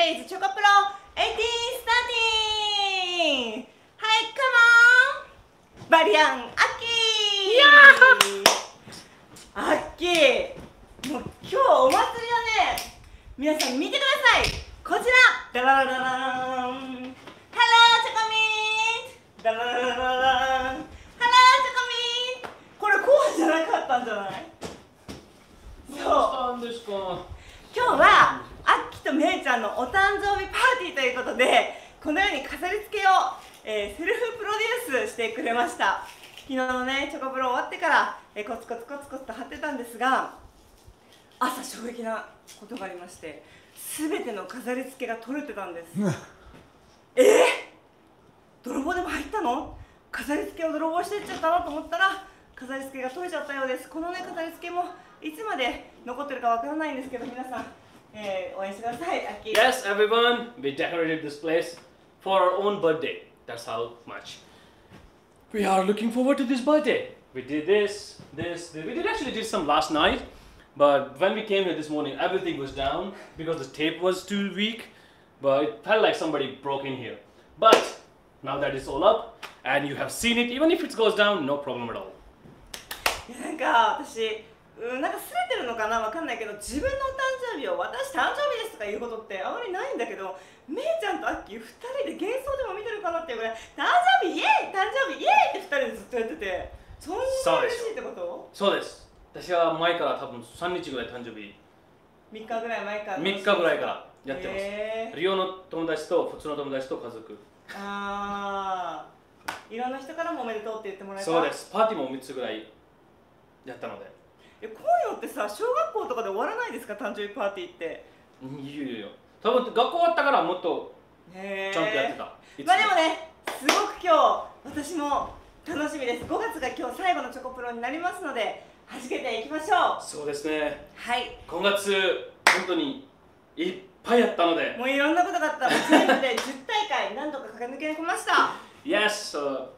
Today's Choco Pro 18 starting! Hi, come on! バリアン、アッキーアッキーもう今日お祭りだね。皆さん見てください。こちらダララララーン Hello, チョコミントダラララララーン Hello, チョコミントこれこうじゃなかったんじゃない？そう。 どうしたんですか？ 今日はアッキとめいちゃんのお誕生日パーティーということで、このように飾り付けを、セルフプロデュースしてくれました。昨日のねチョコプロ終わってから、コツコツコツコツと貼ってたんですが、朝衝撃なことがありまして、全ての飾り付けが取れてたんです。泥棒でも入ったの？飾り付けを泥棒していっちゃったのと思ったら、飾り付けが取れちゃったようです。このね飾り付けもいつまで残ってるかわからないんですけど、皆さん、応援してください。アッキー。 Yes, everyone, we decorated this place for our own birthday. That's how much we are looking forward to this birthday. We did this. We did actually did some last night, but when we came here this morning, everything was down because the tape was too weak. But it felt like somebody broke in here. But now that it's all up and you have seen it, even if it goes down, no problem at all. なんか私、なんかすれてるのかなわかんないけど、自分のお誕生日を私誕生日ですとか言うことってあまりないんだけど、めいちゃんとアッキー2人で幻想でも見てるかなっていうぐらい、誕生日イエーイ誕生日イエーイって2人でずっとやってて、そんな嬉しいってこと？ そうです。私は前から多分3日ぐらい誕生日 3日ぐらい前から 3日ぐらいからやってます。リオの友達と普通の友達と家族。 ああ、いろんな人からもおめでとうって言ってもらえた。 そうです。パーティーも3つぐらいやったので。 こういうのってさ、小学校とかで終わらないですか、誕生日パーティーって。 いやいやいや、多分学校終わったからもっとちゃんとやってた。 まあでもね、すごく今日私も楽しみです。5月が今日最後のチョコプロになりますので、弾けていきましょう。 そうですね。 はい。 今月本当にいっぱいやったので。 もういろんなことがあった。全部で10大会何とか駆け抜けました。 Yes,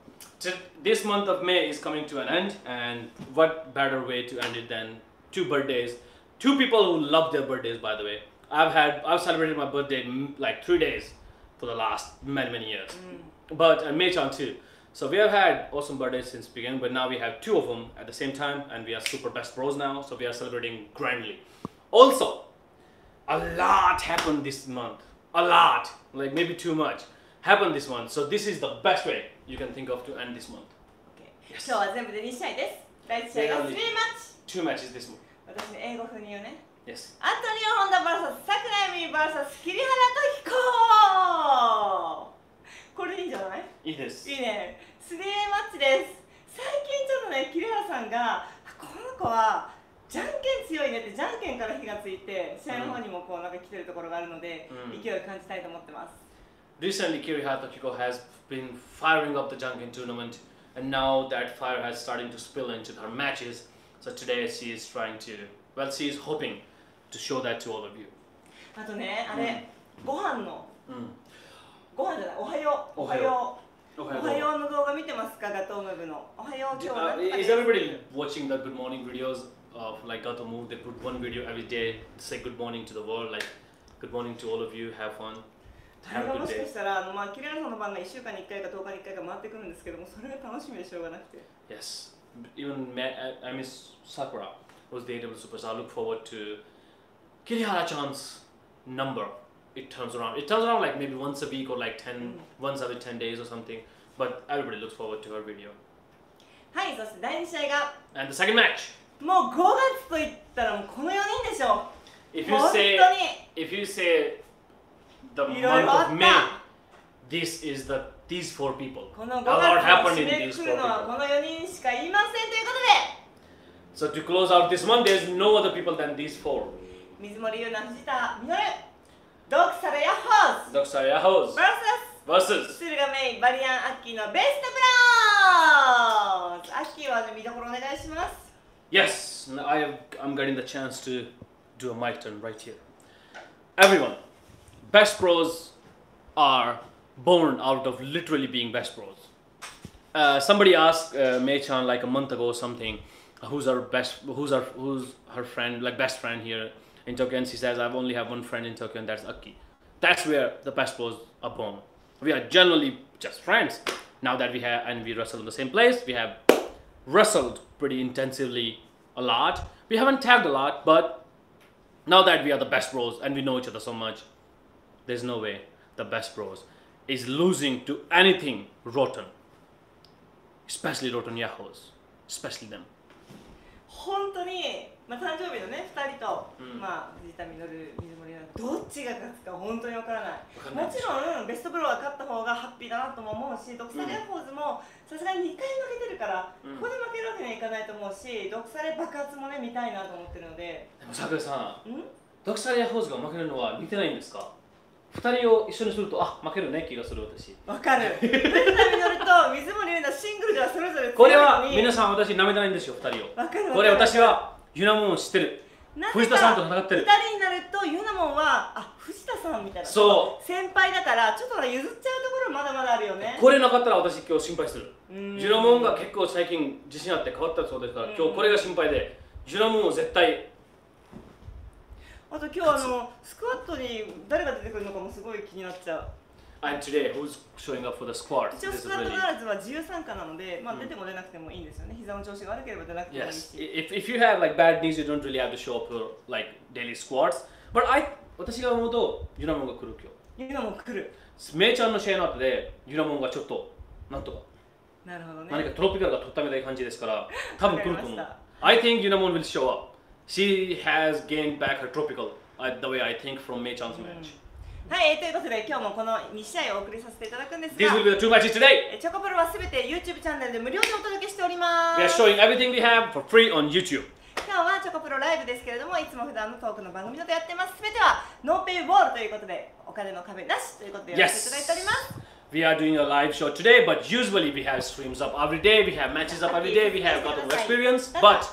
this month of May is coming to an end, and what better way to end it than two birthdays? Two people who love their birthdays, by the way. I've celebrated my birthday like 3 days for the last many years, but May-chan too. So we have had awesome birthdays since beginning, but now we have two of them at the same time, and we are super best bros now. So we are celebrating grandly. Also, a lot happened this month. A lot, like maybe too much, happened this month. So this is the best way you can think of to end this month. Yes. 今日は全部で2試合です。第1試合が3マッチ。 2 matches this month. 私の英語風に言うね。 Yes. アントニオ・ホンダ VS 桜井美 VS 桐原時子。これいいんじゃない？ いいです。 いいね。3マッチです。最近ちょっとね、桐原さんがこの子はじゃんけん強いねってじゃんけんから火がついて、試合の方にもこうなんか来てるところがあるので、勢いを感じたいと思ってます。 Recently, Kirihara Tokiko has been firing up the Janken tournament, and now that fire has starting to spill into her matches. So today she is trying to, well, she is hoping to show that to all of you. あとね、あれ、ご飯の、ご飯じゃない、おはよう、おはよう、おはようの動画見てますか、ガトームブの。おはよう、今日は何とかです。 Is everybody watching the good morning videos of like Gato Move? They put one video every day to say good morning to the world, like good morning to all of you, have fun. あれがもしかしたら、桐原さんの番が1週間に1回か10日に1回か回ってくるんですけども、それが楽しみでしょうがなくて。 Yes, even I miss Sakura was the AW Superstar. I look forward to Kirihara-chan's number. It turns around like maybe once a week or like once every 10 days or something. But everybody looks forward to her video. はい、そして第2試合が And the second match. もう5月といったらもうこの4人でしょう。 If you say the month of May, this is these 4 people. この5 A lot 月 happened を in 締め these く 4 くるのは people. この4人しかいませんということで、 So to close out this month, there's no other people than these 4. 水森優奈、藤田実、ドクサルヤッホーズ Doxa Yahos versus 駿河メイ、バリアン・アッキーのベストブローズ。アッキーは見どころお願いします。 Yes, I'm getting the chance to do a mic turn right here. Everyone, best pros are born out of literally being best pros. Somebody asked Mei-chan like a month ago or something, who's her friend, like best friend here in Tokyo, and she says, I only have one friend in Tokyo, and that's Aki. That's where the best bros are born. We are generally just friends. Now that we wrestle in the same place, we have wrestled pretty intensively a lot. We haven't tagged a lot, but now that we are the best bros and we know each other so much, there's no way the best bros is losing to anything rotten. Especially rotten yahoos. Especially them. 本当に、誕生日のね2人と、藤田実、水森はどっちが勝つか本当にわからない。もちろんベストブローが勝った方がハッピーだなとも思うし、ドクサレアホーズもさすがに2回負けてるから、ここで負けるわけにはいかないと思うし、ドクサレ爆発もね見たいなと思ってるので。 でも桜井さん、ドクサレアホーズが負けるのは見てないんですか？2人を一緒にすると負けるね気がする私。 わかる。藤田実と水森優奈シングルではそれぞれ強いのに。 これは皆さん私舐めてないんですよ2人を。 わかる。 これ私はユナモンを知ってる。藤田さんと戦ってる。 2人になるとユナモンは藤田さんみたいな。 そう先輩だからちょっと譲っちゃうところまだまだあるよね。 これなかったら私今日心配する。ユナモンが結構最近自信あって変わったそうですから、今日これが心配でユナモンを絶対。 あと今日スクワットに誰が出てくるのかもすごい気になっちゃう。 And today, who's showing up for the squat? 一応スクワットガールズは自由参加なので、出ても出なくてもいいんですよね。膝の調子が悪ければ出なくてもいいし。 Yes. If you have like bad knees, you don't really have to show up for like daily squats. But 私が思うとユナモンが来る今日。ユナモン来る。 メイちゃんの試合の後でユナモンがちょっとなんとか。 なるほどね。 何かトロピカルが取ったみたいな感じですから多分来ると思う。I think Yunamon will show up. She has gained back her tropical the way I think from Mei Chan's match. はい、ということで今日もこの2試合をお送りさせていただくんですが These will be the two matches today. チョコプロはすべて YouTube チャンネルで無料でお届けしております。 We are showing everything we have for free on YouTube. 今日はチョコプロライブですけれども、いつも普段のトークの番組などやってます。すべてはノーペイウォールということで、お金の壁なしということでやらせていただいております。 We are doing a live show today, but usually we have streams up every day, we have matches up every day, we have got of experience. But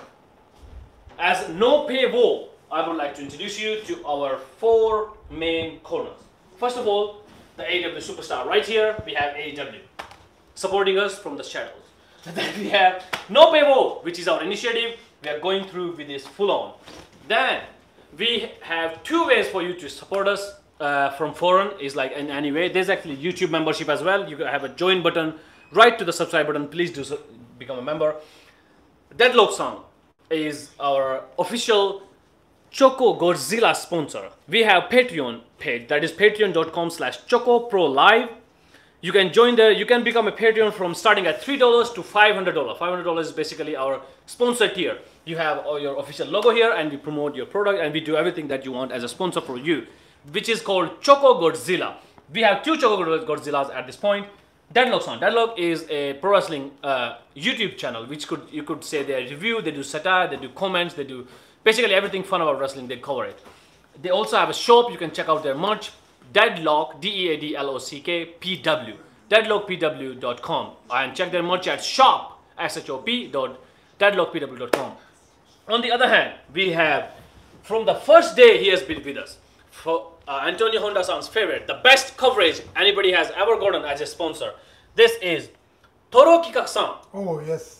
as no pay wall, I would like to introduce you to our 4 main corners. First of all, the AEW superstar right here, we have AEW supporting us from the shadows. Then we have No Pay Wall, which is our initiative. We are going through with this full on. Then we have 2 ways for you to support us from foreign, is like in any way. There's actually YouTube membership as well. You have a join button right to the subscribe button. Please do become a member. Deadlock Song is our official Choco Godzilla sponsor. We have Patreon page, that is patreon.com/ChocoProLive. You can join there. You can become a Patreon from starting at $3 to $500. $500 is basically our sponsor tier. You have your official logo here and we promote your product and we do everything that you want as a sponsor for you, which is called Choco Godzilla. We have 2 Choco Godzillas at this point. Deadlock Song. Deadlock is a pro wrestling YouTube channel, which you could say they review, they do satire, they do comments, they do basically everything fun about wrestling, they cover it. They also have a shop, you can check out their merch, Deadlock, DEADLOCK, PW, deadlockpw.com, and check their merch at shop.deadlockpw.com. On the other hand, we have, from the first day he has been with us, for Antonio Honda-san's favorite, the best coverage anybody has ever gotten as a sponsor. This is Toro Kikak-san. Oh, yes.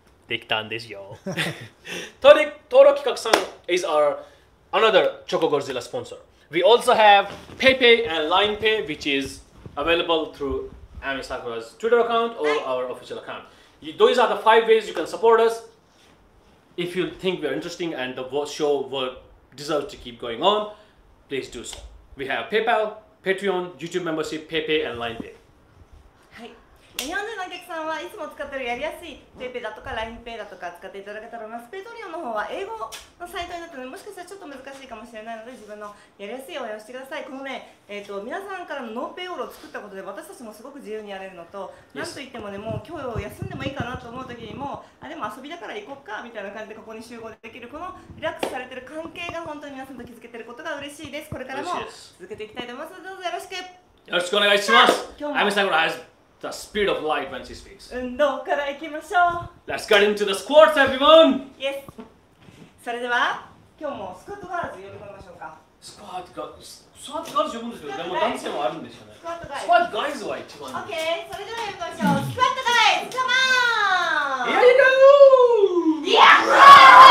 Toro Kikak-san is our another Choco Godzilla sponsor. We also have PayPay and LinePay, which is available through Ami Sakura's Twitter account or our official account. Those are the 5 ways you can support us. If you think we're interesting and the show will deserve to keep going on, please do so. We have PayPal, Patreon, YouTube membership, PayPay, and LinePay. はい。日本人のお客さんはいつも使ってるやりやすい PayPay だとか LINEPay だとか使っていただけたらと思います。ペイトリオンの方は英語のサイトになってるので、もしかしたらちょっと難しいかもしれないので、自分のやりやすい応援をしてください。このね、皆さんからのノーペイオールを作ったことで私たちもすごく自由にやれるのと、なんといってもね、もう今日休んでもいいかなと思う時にも、でも遊びだから行こっかみたいな感じでここに集合できる、このリラックスされてる関係が本当に皆さんと気づけてることが嬉しいです。これからも続けていきたいと思いますので、どうぞよろしく。 よろしくお願いします。Ami Sakura has the speed of light when she speaks. 運動からいきましょう。 Let's get into the squats, everyone! Yes. それでは今日もスクワットガールズ呼び込みましょうか。 スクワットガールズ呼ぶんですけど、でも男性もあるんですよね。 スクワットガスクワットガイズは一番。 OK、それでは呼び込みましょう。スクワットガイズ、カモン Here you go!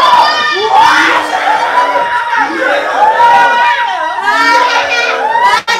Yeah!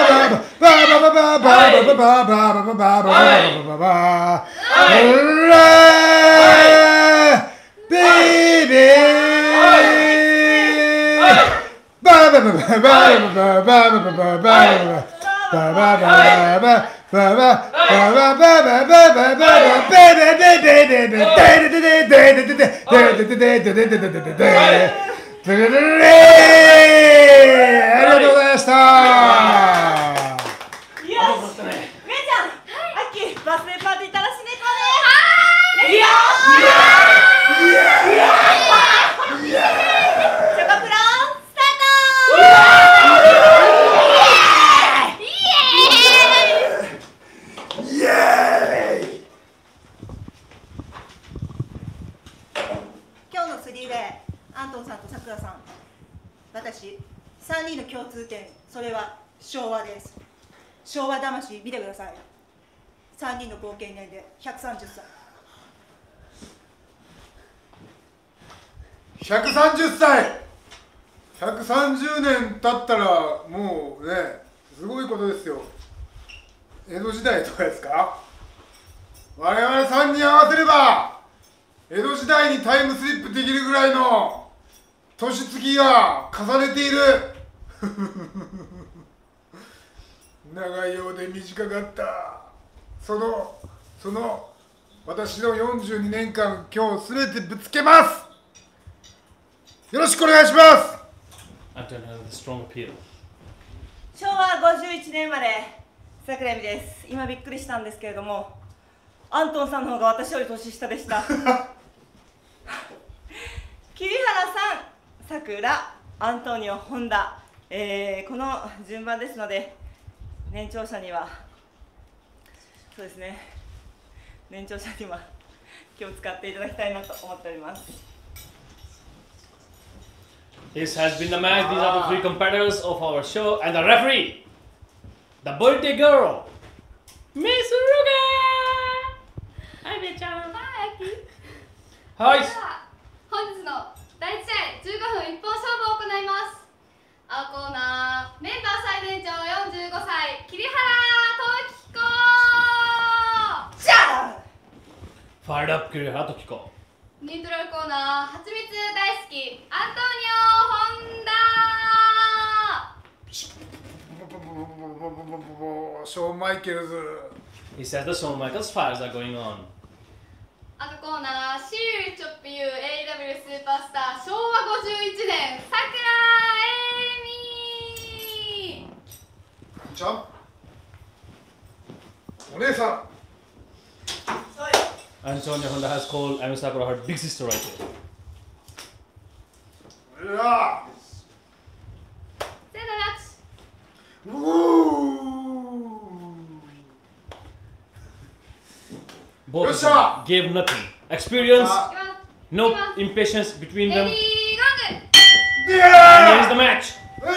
昭和魂見てください。3人の合計年齢130歳。 130歳130年経ったらもうね、すごいことですよ。江戸時代とかですか。我々3人合わせれば江戸時代にタイムスリップできるぐらいの年月が重ねている長いようで短かった。その私の42年間、今日すべてぶつけます。よろしくお願いします。 昭和51年生まれ桜井美です。今びっくりしたんですけれども、アントンさんの方が私より年下でした桐原さん、桜、アントニオ、本田、この順番ですので、年長者にはそうですね、年長者には気を使っていただきたいなと思っております。 This has been the match. These are the three competitors of our show and the referee, the birthday girl, Miss Ruga. Hi, Becha. Hi, Aki. Hi. 本日の第1試合15分一本勝負を行います。青コーナーメンバー最年長45歳桐原時子。 じゃあ Fired up, Kirihara Tokiko. ニュートラルコーナーはちみつ大好きアントニオ・ホンダ。 ショーン・マイケルズ。 He says the Shawn Michaels fires are going on. 赤コーナーシールチョップユー AW スーパースター昭和51年桜恵美。 ちゃんお姉さん。 Antonio Honda has called Amy Sakura her big sister right here. うわセナラチ。 Both of them gave nothing. Experience, いきます no impatience between レ them. ディーゴング。 And here is the match.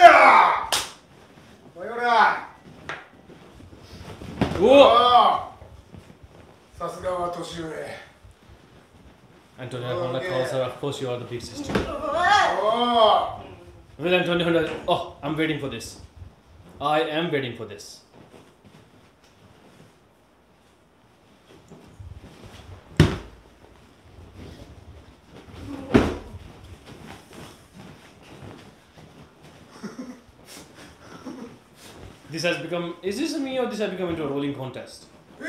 おさすがは年上。 Antonio Honda calls her, of course you are the big sister. お With Antonio Honda, oh, I'm waiting for this. I am waiting for this. This has become, is this me or this has become into a rolling contest? And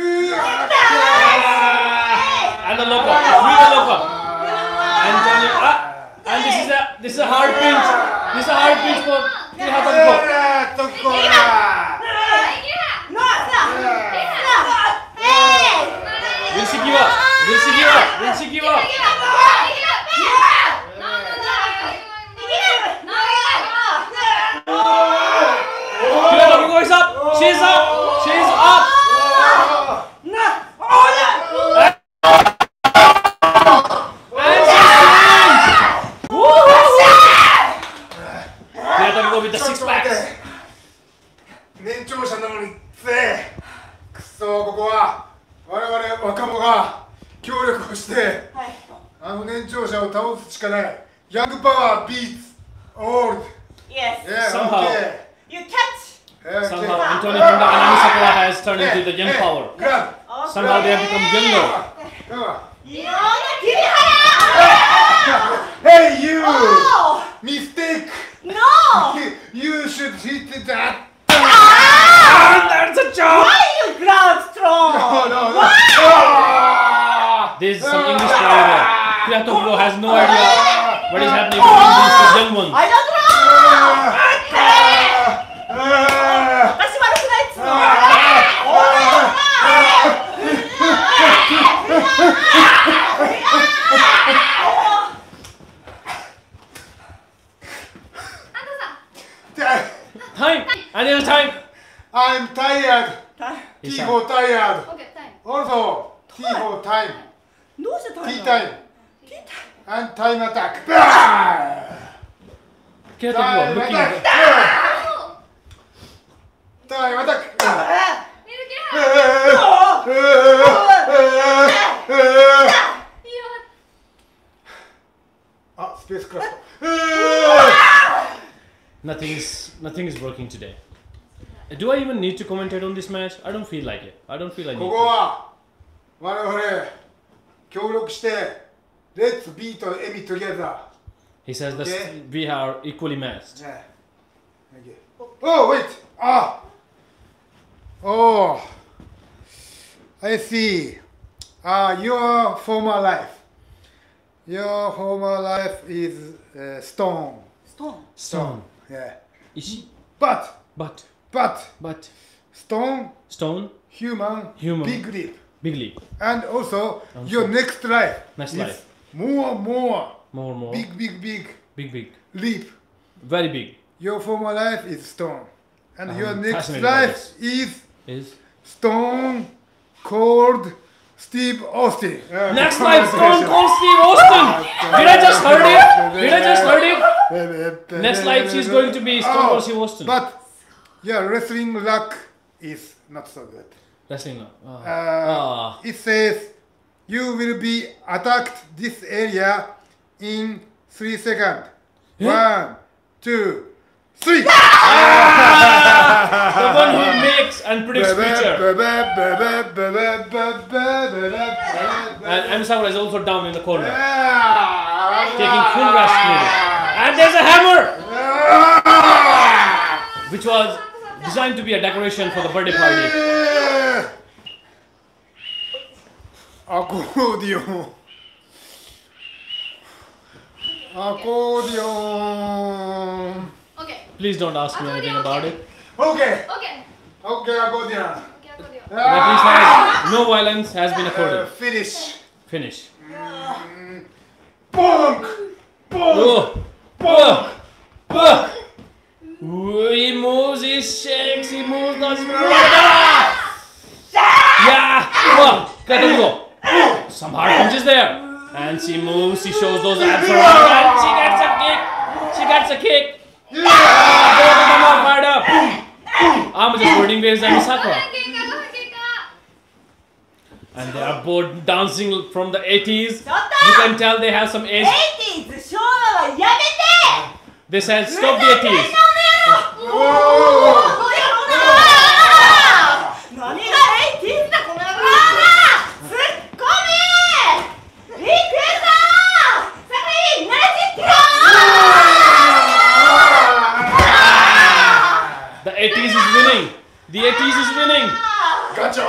the lockup, with the lockup. Antonio, and this is a hard pinch. This is a hard pinch for Kirihara Tokiko. Will she give up? Will she give up? Will she give up? Kirihara Tokiko is up. She's up. She's up. go with the 6 packs. 年長者なのにつえくそここは我々若者が協力をしてはい。 あの年長者を倒すしかない。ヤングパワー beats old. Yes. Yeah, Somehow. okay. You catch. Okay. Somehow Antonio Honda and Ami Sakura has turned into the young power. Grab. Somehow they have become younger. Come on. いろんな桐原 Hey you! Oh! Mistake! No! You should hit that! That's a joke! Why you ground strong? No. This is some English player there. Piratopro has no idea what is happening between these two young ones. I don't know! 私悪くないっつうの。 Time! And there's time! I'm tired. T He's for tired. オッケー、タイム。 Also, T for time. どうしてタイ T ム time. And time attack. Piratopro looking at Time attack. ミルキーあ、スペースクラフト。 Nothing is working today. Do I even need to commentate on this match? I don't feel like it. I don't feel I こ need こ to. は我々協力して Let's beat Emi together. He says that Okay. we are equally matched. Yeah. Okay. Oh wait. Ah. Oh. I see. Your former life. Your former life is stone. ストーン Stone. Yeah. Ishi. But But stone, stone, human, Human. big leap. big leap. And also your next life Next is life. more More. big Big. leap. Very big. Your former life is stone. And your I'm next fascinated by life is Is Stone Cold Steve Austin. next life Stone Cold Steve Austin. Did I just heard it? Next life she's going to be Stone Cold Steve Austin. But yeah, wrestling luck is not so good. Wrestling now. It says you will be attacked this area in 3 seconds. 1, 2, 3. The one who makes and predicts future. And M. Sakura is also down in the corner, taking full rest clearly. And there's a hammer, which was designed to be a decoration for the birthday party. アコーディオン。アコーディオン。 オッケ Please don't ask me anything about it. オッケー、オッケー、 ー。オッケー、アコーディオン。 オッケー、アコーディオン。 Referee says no violence has been accorded. フィニッシ Finish. ュ。ボンク。ボンク。 Oh, he moves, he shakes, he moves, does yeah. Go. Some hard punches there, and she moves. She shows those abs around, and she gets a kick. Both of them are fired up. I'm just wording waves and Sakura, 5分経過、5分経過。 and they are both dancing from the 80s. ちょっ You can tell they have some age. と 80s 昭和はやめて They said stop the 80s. この野郎だ何が 80s だこの野郎だツッコミリクエストさくらいナイスキロ The 80s is winning. The 80s is winning. ガチョーン。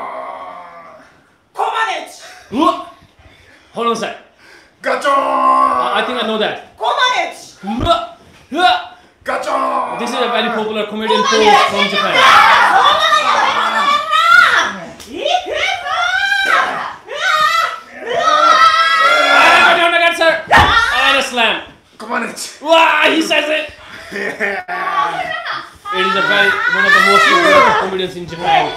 コマネチ Hold on a sec. ガチョーン。 I think I know that. コマネチガチョーン。 This is a very popular comedian pose from Japan. リクエスト I got sir. And a slam. コマネチ。 Wow, he says it. It is a very one of the most popular comedians in Japan.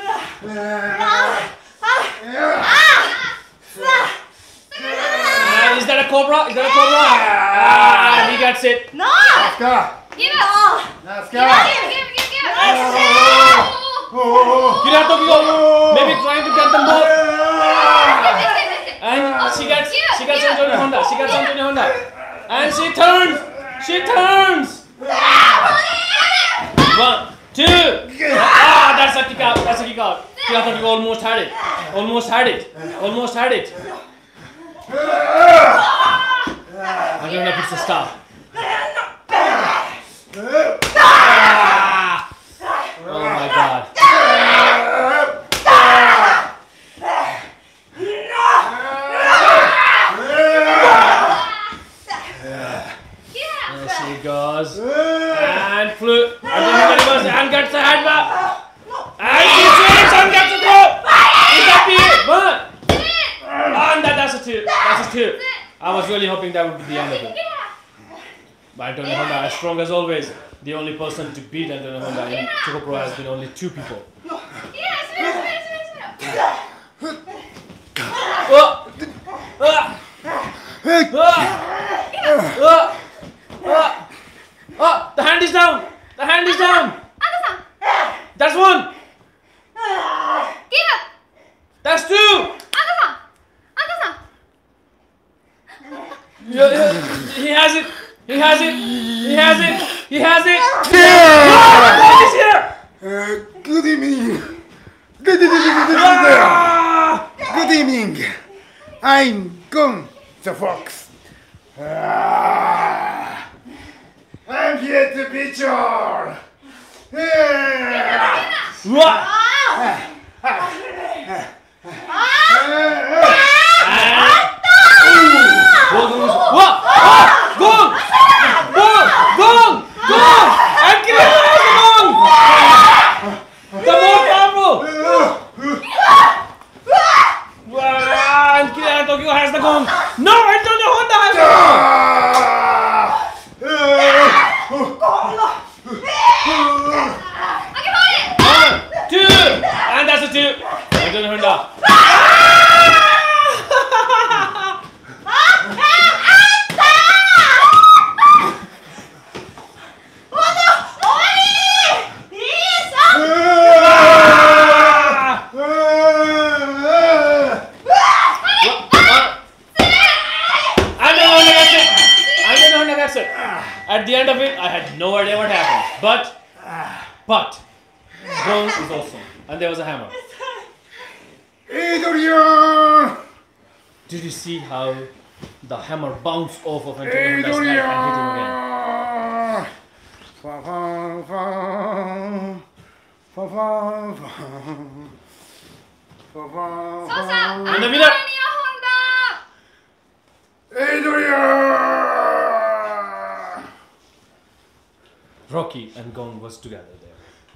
And Is that a cobra? Is that a cobra? Ah, he gets it. No! ナスカ Give it! ナス Give it! カ Give it! Give it! おお Kira Tokyo, maybe trying to get them both. And she gets onto the Honda. She gets onto the Honda. And she turns. She turns. 1, 2. Ah, that's a kick out. That's a kick out. Kira Tokyo almost had it. Almost had it. Almost had it. I'm gonna put the stop. Ah! Oh my god. There she goes. And flew. And gets the hand back. And she swings and gets the throw. Is that it? One. And that's a two. That's a two. I was really hoping that would be the end of it. But Antonio Honda, as strong as always, the only person to beat Antonio Honda in Choco Pro has been only 2 people. The hand is down! The hand is down! That's 1! That's 2! He has it! He has it! He has it! He has it! What is here? Good evening. Good evening. I'm Gon the Fox. I'm here to beat you all. At the end of it, I had no idea what happened. But, Gon is awesome. And there was a hammer. Adrian! Did you see how the hammer bounced off of Antonio Honda's head and hit him again? And the winner! Adrian! Rocky and Gon was together there.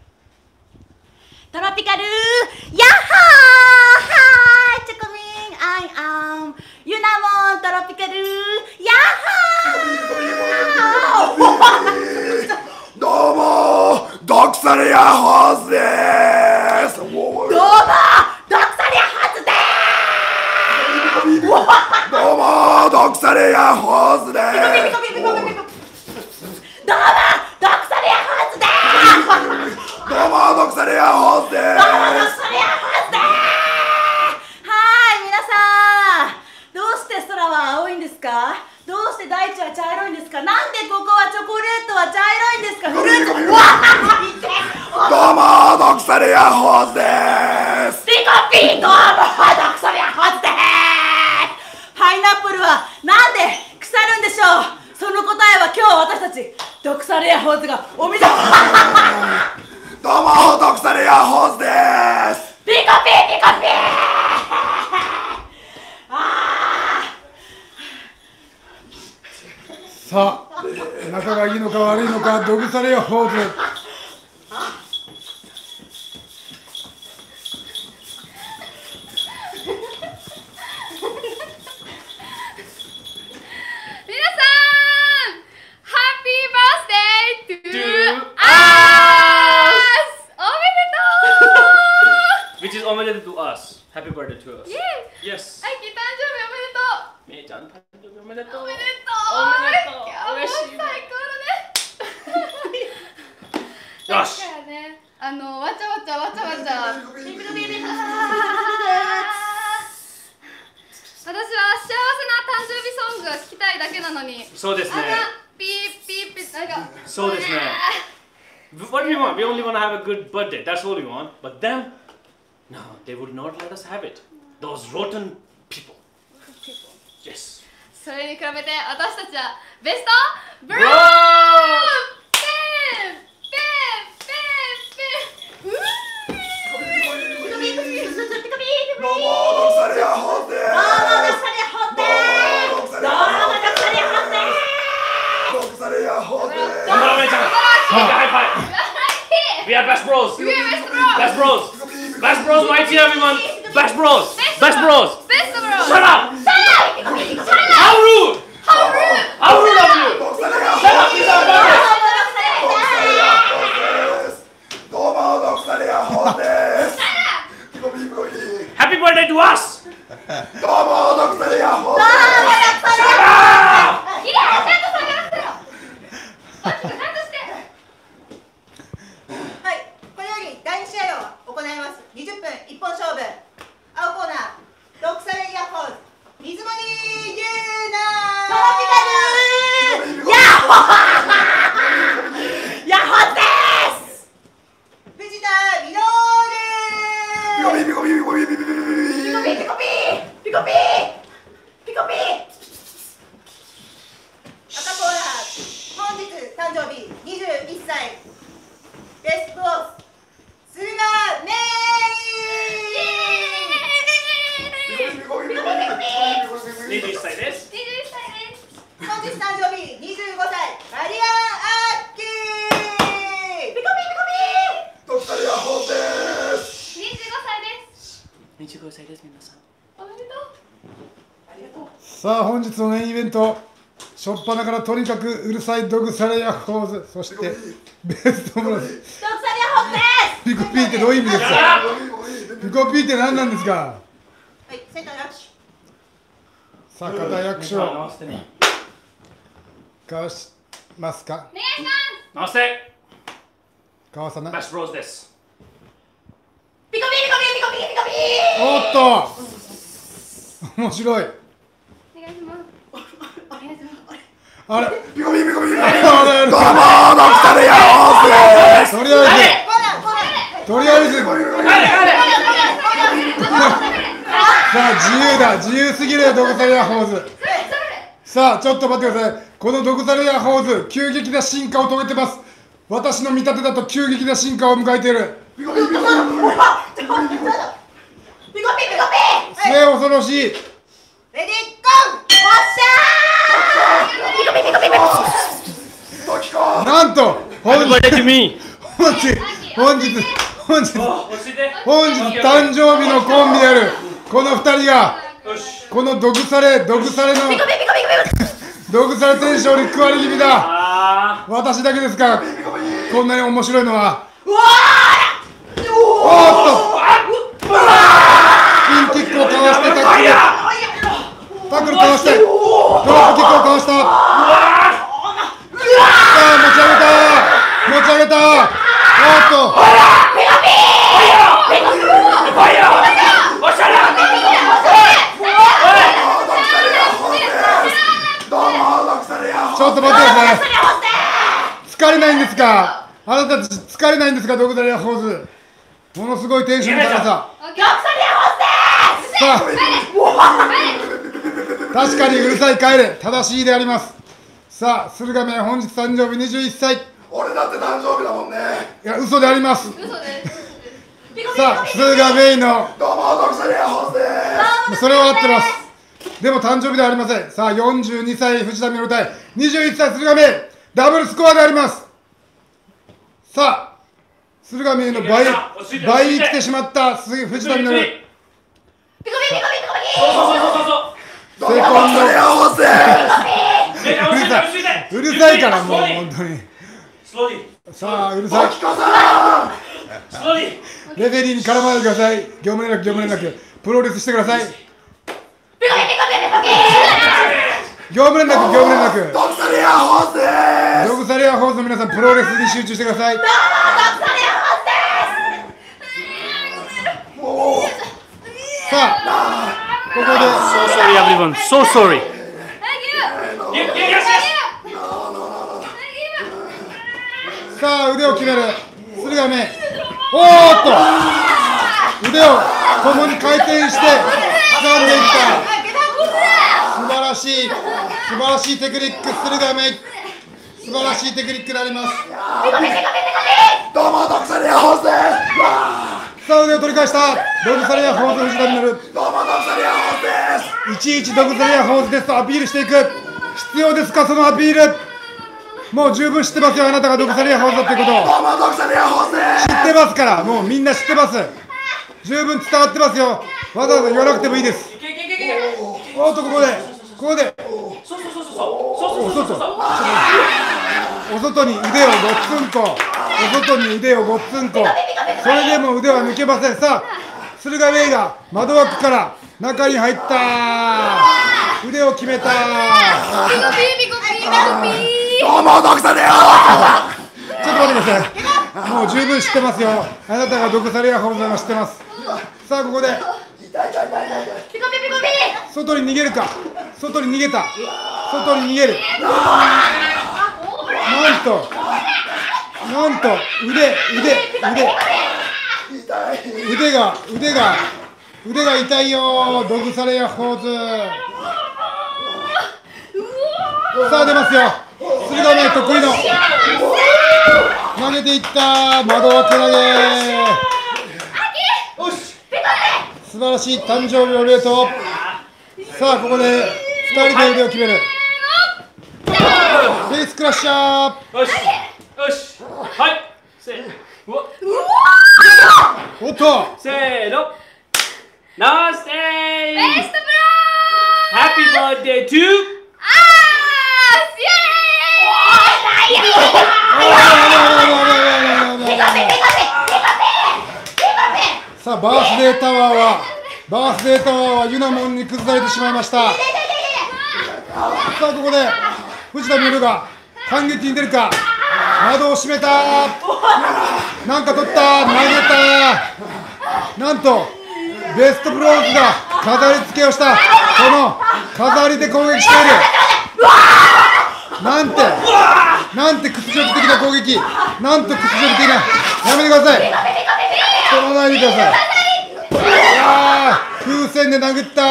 トロピカルヤッホーはいチョコミン I am ユナモントロピカルヤッホーどうもドクサリアホースですどうもドクサリアハズですどうもドクサリアホースですどうもドクサリアハズですどうもドクサリアホースですはい皆さんどうして空は青いんですかどうして大地は茶色いんですかなんでここはチョコレートは茶色いんですかフルーツどうもドクサリアホースですピコピどうもドクサリアホースですパイナップルはなんで腐るんでしょうその答えは今日私たちドクサリアホースがお見せどうもドクサリアホースですピコピピコピさあ仲がいいのか悪いのかドクサリアホース Which is omelette to us. Happy birthday to us. Yes. Yes. 愛希誕生日おめでとう。 めいちゃん誕生日めでとう。 おめでとう。 おめでとう。 いやもう嬉しいね。 最高だね。 よし。 だからね、わちゃわちゃわちゃわちゃ。私は幸せな誕生日ソングが聞きたいだけなのに。 そうですね。 ピーピーピーなんか。 そうですね。What do we want? We only want to have a good birthday. That's all we want. But them, no, they would not let us have it. Those rotten people. Yes. それに比べて私たちはベストブローブローどうもドクサリアホテル。ドクサリアホテル。 頑張ろう、お姉ちゃん。ハイファイブ。We are best bros. Best bros. Best bros right here, everyone. Best bros. Best bros. ベストブロー Shut up. How rude. How rude of you. ドクサリア Shut up. These are brothers. どうもドクサリアホテル。ピコピコピ。 Happy birthday to us. どうもドクサリアホテル。 いやちゃんと下がらせろ大きくちゃんとしてはい、このように第2試合を行います。20分一本勝負。青コーナー、ドクサレイヤッホーズ、水森優奈。トロピカルー。ヤッホー。ヤッホーです。藤田ミノール。 ピコピコピコピコピコピコピピコピピコピピコピ。赤コーナー、本日誕生日21歳。ベストボス、駿河メイ。 21歳です。 21歳です本日誕生日25歳、マリアン・アッキー。ピコピピコピ。 ドクサリアホテル。 25歳です 25歳です、皆さん。 おめでとうありがとう。 さあ本日のメインイベント、初っ端からとにかくうるさいドクサレアホーズ、そしてベストブロス。 ドクサリアホーズです。 ピコピーってどういう意味ですか。ピコピーって何なんですか。 はい、センター握手。 さあ固い握手を直してね。 交わしますか。 お願いしま直して交わさない。 ベストブローズです。 ピコピピコピピコピピコピ。 おっと面白い。 すお願いしますお願いしますあれピコピコピコピコ。 あれどうもドクタルヤホースです。 とりあえコーナー、コーナー。 ずとりあえずさあ自由すぎるよドクサリアホーズ。さあちょっと待ってください。このドクサリアホーズ急激な進化を遂げてます。私の見立てだと急激な進化を迎えている。 ピコピコピコピコ。 ピコピピコピ。 末恐ろしい。 レディーゴー。おっしゃー。ピコピピコピピ。 ドキコ。 なんと本日 Happy birthday to me. 本日落ち着いて。 誕生日のコンビであるこの2人がよし。 このドクサレのドクサレテンションに食われ気味だ。 あ私だけですかこんなに面白いのは。おーっとピンキックをかわしてタックルかわしてドロップキックをかわした。さあ持ち上げたおっとちょっと待ってください。疲れないんですかあなたたち。疲れないんですかドクサリアホーズ。ものすごいテンションの高さ。さあ確かにうるさい帰れ正しいであります。さあ駿河メイ本日誕生日21歳。 俺だって誕生日だもんね。 いや嘘であります。 嘘ですさあ駿河メイのどうもドクタルヤホースです。 それは合ってます。でも誕生日ではありません。さあ42歳藤田美織対21歳駿河メイダブルスコアであります。さあ駿河メイの倍に来てしまった藤田美織。 どうもドクタルヤホースです。 うるさいからもう本当に。さあうるさい。 ドキコさん。 レフェリーに絡まないでください。業務連絡プロレスしてください。 業務連絡、業務連絡。 ドクサリアホースです。 ドクサリアホースの皆さん、プロレスに集中してください。さあ、ここで So sorry everyone. So sorry. さあ腕を決める駿河芽。おーっと腕を共に回転して掴んでいった。素晴らしい、素晴らしいテクニック、駿河芽。素晴らしいテクニックになります。 どうもドクサリアホースです。 さあ腕を取り返した。ドクサリアホース藤田実。 どうもドクサリアホースです。 いちいちドクサリアホースですとアピールしていく。必要ですか、そのアピール。もう十分知ってますよ、あなたがドクサリアホースだってことを。 どうもドクサリアホースです。 知ってますから、もうみんな知ってます。十分伝わってますよ。わざわざ言わなくてもいいです。おっと、ここでお外に腕をごっつんこ、お外に腕をごっつんこ。それでも腕は抜けません。さあ、駿河芽が窓枠から中に入った。腕を決めた。 どうもドクサリアホース。 ちょっと待ってください。もう十分知ってますよ。あなたがドクサリアホースなの知ってます。さあ、ここで外に逃げるか。外に逃げた。外に逃げる。なんと腕が痛いよ、ドクサリアホース。さあ出ますよ、駿河芽得意の投げていった。窓枠投げ。素晴らしい誕生日おめでとう。さあここで2人で腕を決める。フェイスクラッシャー。 よしよし。はい。せーの。 おっとせーの。ナステー。 ベストブハッピーバースデートゥー。 さあバースデータワーはユナモンに崩されてしまいました。さあここで藤田実が反撃に出るか。窓を閉めた。なんか取った。投げた。なんとベストブローズが飾り付けをした。この飾りで攻撃している。なんて屈辱的な攻撃。なんと屈辱的な。やめてください。取らないでください。風船で殴った。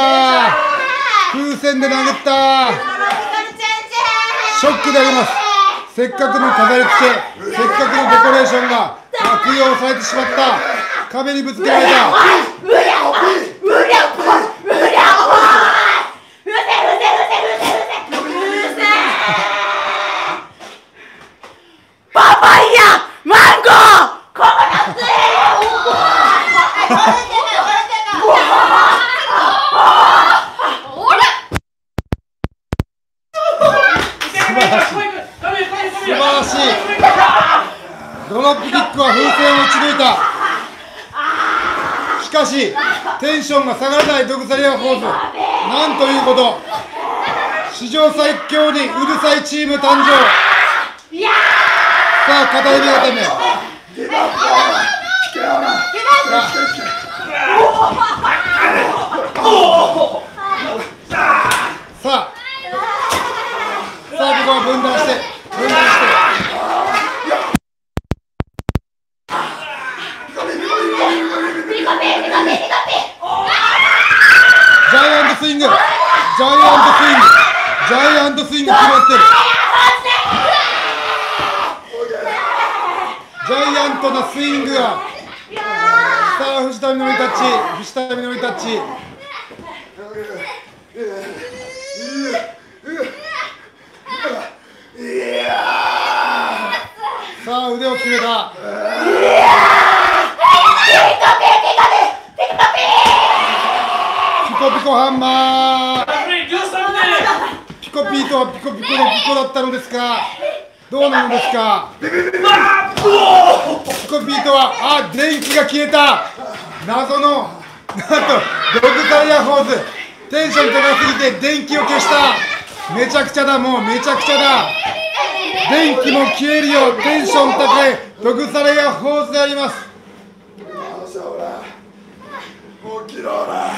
ショックであります。せっかくの飾り付け、せっかくのデコレーションが悪用されてしまった。壁にぶつけられた。 パパイヤ、マンゴー、ココナッツ。 素晴らしい。ドロップキックは風船を打ち抜いた。しかしテンションが下がらないドクサリアホース。なんということ。史上最強にうるさいチーム誕生。さあ片指固め。さあここは分断してジャイアントスイング決まってる。ジャイアントなスイングが。さあ藤田実のタッチ。さあ腕を決めた。ピコピコハンマー。ピコピーとはピコピコのピコだったのですか。どうなのですか。ピコピーとは電気が消えた。謎のなんとドクサリアホーステンション高すぎて電気を消した。 めちゃくちゃだ、もうめちゃくちゃだ。電気も消えるよ、テンション高い毒されやホースであります。 もう切ろうな。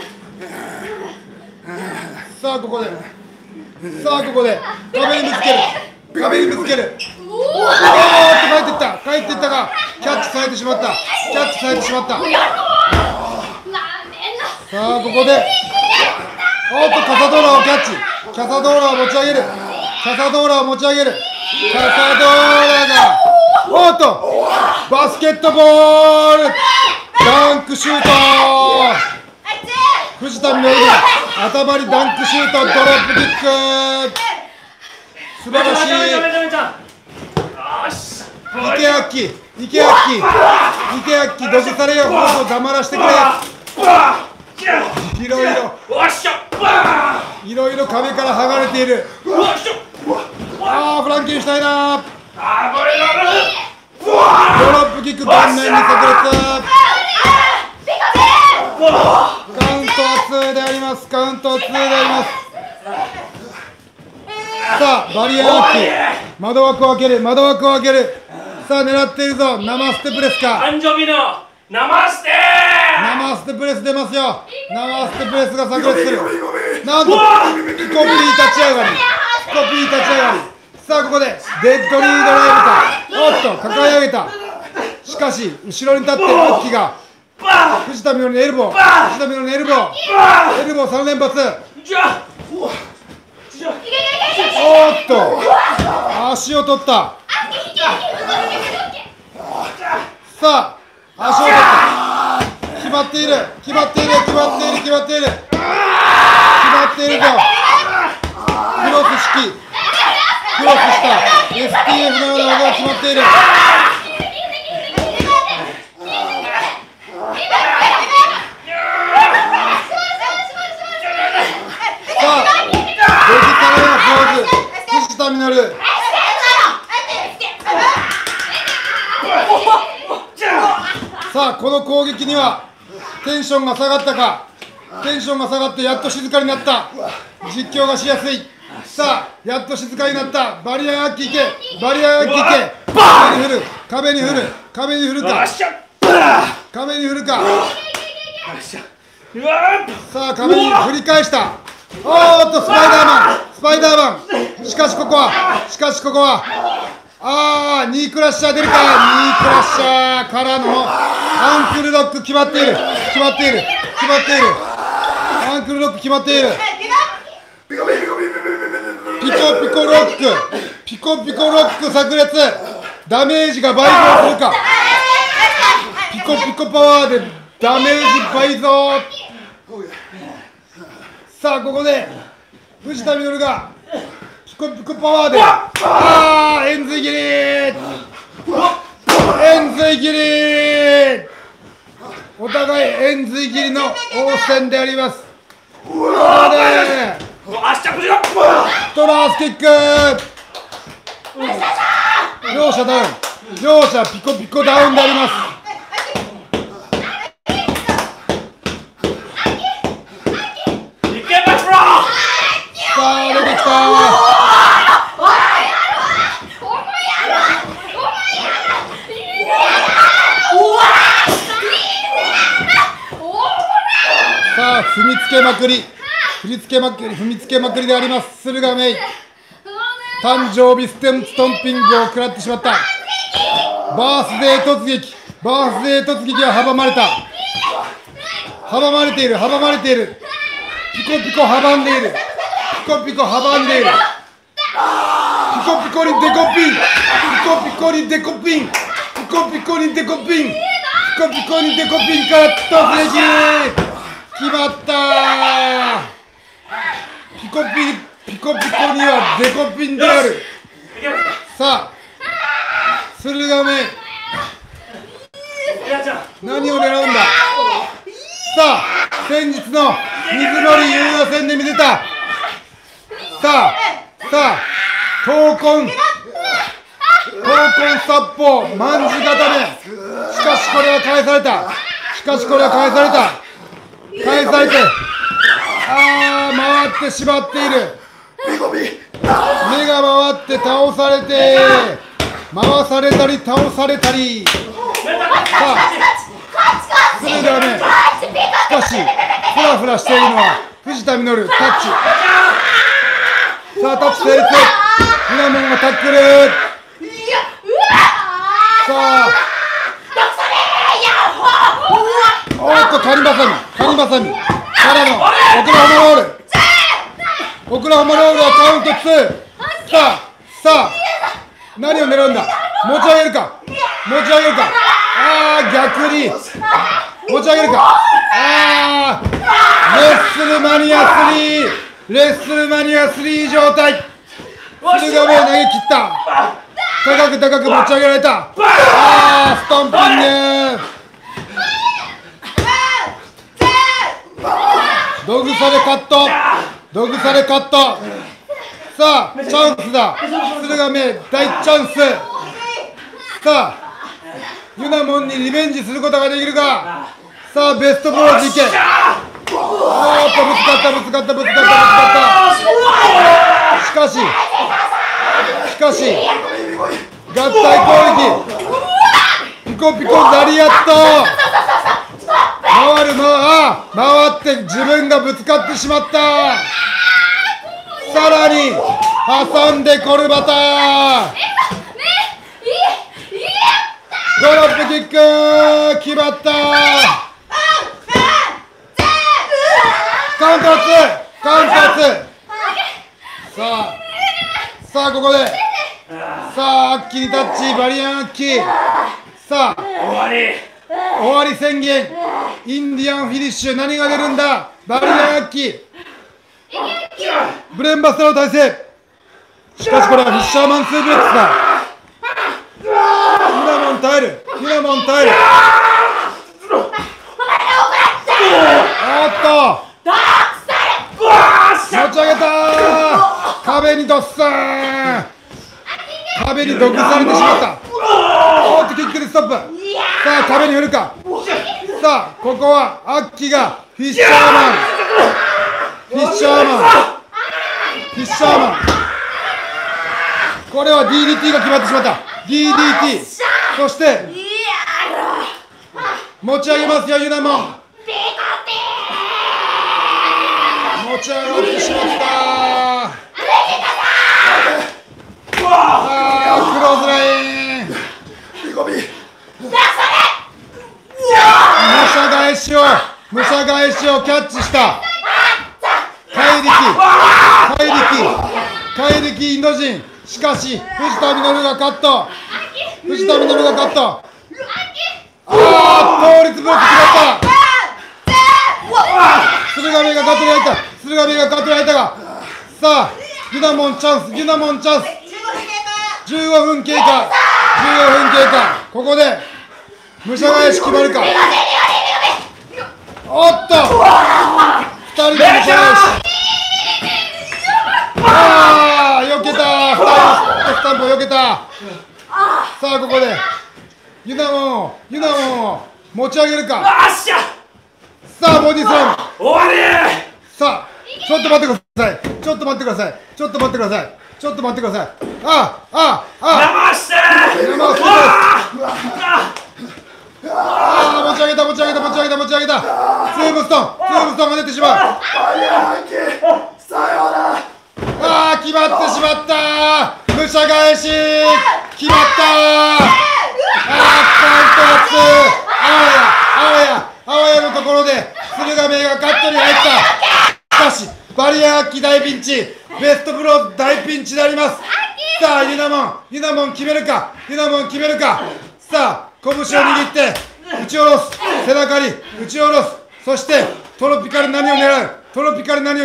さあここで、さあここで壁にぶつける、壁にぶつける。おーっと帰っていった、帰っていったがキャッチされてしまった、キャッチされてしまった。さあここで、おっとカサドーラをキャッチ、キャサドーラを持ち上げる、キャサドーラを持ち上げる、キャサドーラが、おっとバスケットボール、ダンクシュート、藤田みのりが頭にダンクシュート、ドロップキック、素晴らしい。池脇、池脇、池脇、毒されよホースを黙らせてくれ。いろいろいろいろ壁から剥がれている。ああフランケンシュタイナー、ドロップキック顔面に炸裂。カウントは2であります、カウントは2であります。さあバリアを大きい、窓枠を開ける、窓枠を開ける。さあ狙っているぞ、生ステプレスか、 アンジョビの生ステ生ステプレス出ますよ、生ステプレスが炸裂する。なんとピコピー立ち上がり、ピコピー立ち上がり。さあここでデッドリードライブか、おっと抱え上げた。しかし後ろに立ってアッキーが藤田みのりのエルボー、藤田みのりのエルボー、エルボー3連発。おっと足を取った。さあ足を取った、決まっている、決まっている、決まっている、決まっている、決まっているぞ。クロス式、クロスした STF のような技が決まっている。さあデジタルなポーズ、藤田みのる。さあこの攻撃にはテンションが下がったか、テンションが下がってやっと静かになった、実況がしやすい。さあやっと静かになった。バリアンアッキーいけ、バリアンアッキーいけ、壁に振る、壁に振る、壁に振るか、壁に振るか。さあ壁に振り返した。おーっとスパイダーマン、スパイダーマン。しかしここは、しかしここはニークラッシャー出るか、ニークラッシャーからのアンクルロック決まっている、決まっている、決まっている、アンクルロック決まっている。ピコピコロック、ピコピコロック炸裂、ダメージが倍増するか。ピコピコパワーでダメージ倍増。さあここで藤田みのるがピコピコパワーで円髄切り、円髄切り、お互い円髄切りの応戦であります。トラースキック、両者ダウン、両者ピコピコダウンであります。さあ出てきた。さあ踏みつけまくり、振りつけまくり、踏みつけまくりであります。駿河メイ誕生日ストンピングを食らってしまった。バースデー突撃、バースデー突撃は阻まれた、阻まれている、阻まれている、ピコピコ阻んでいる、ピコピコ阻んでいる、ピコピコにデコピン、ピコピコにデコピン、ピコピコにデコピン、ピコピコにデコピンから突撃決まったー。ピコピコにはデコピンである。さあ駿河メイ何を狙うんだ。さあ先日の水森優雅戦で見せた、さあ闘魂殺法卍固め。しかしこれは返された、しかしこれは返された、返されて回ってしまっている。 って倒されて回されたり倒されたり。さあ鶴がね、しかしフラフラしているのは藤田実タッチ。さあタッチ成立。ユナモンがタックル。さあおっとカニバサミからのオクラホマロール。オクラホマロールはカウント2。さあ何を狙うんだ。持ち上げるか。逆に持ち上げるか。レッスルマニア3状態。鶴が目を投げ切った。高く持ち上げられた。ストンピング。ドグサでカット。さあチャンスだ。鶴が目大チャンス。さあユナモンにリベンジすることができるか。さあベストボール実験。ぶつかった。しかし合体攻撃。ピコザリアット。回って自分がぶつかってしまった。さらに挟んでコルバター。ドロップキック決まった。カウント2。さあここでさあアッキーにタッチ。バリアンアッキー。さあ終わり宣言。インディアンフィニッシュ。何が出るんだ。バリアンアッキー。ブレンバスターの体勢。しかしこれはフィッシャーマンスープレックスだ。ユナモン耐える。おっと持ち上げた。壁にドッサン。壁に毒されてしまった。おっとキックでストップ。さあ壁に振るか。さあここはアッキーがフィッシャーマン。これは DDT が決まってしまった。DDT。そして持ち上げますよユナモン。持ち上がってしまった。クローズライン。武者返しをキャッチした。怪力インド人。しかし藤田実がカット。倒立ブロック決まった。鶴亀がカットに入ったが、さあユナモンチャンス。15分経過。ここで武者返し決まるか。おっと2人で武者返し。避けた。2人のスタンプを避けた。さあここでユナモンを持ち上げるか。さあボディスラム。さあちょっと待ってください。持ち上げた。ツーブストンが出てしまう。決まってしまった。武者返し決まった。あわやのところで鶴亀がカットに入った。しかしバリアーキ大ピンチ。ベストプロ大ピンチであります。さあユナモン決めるか。さあ拳を握って打ち下ろす。背中に打ち下ろす。そしてトロピカル何を狙う。トロピカルエルボー。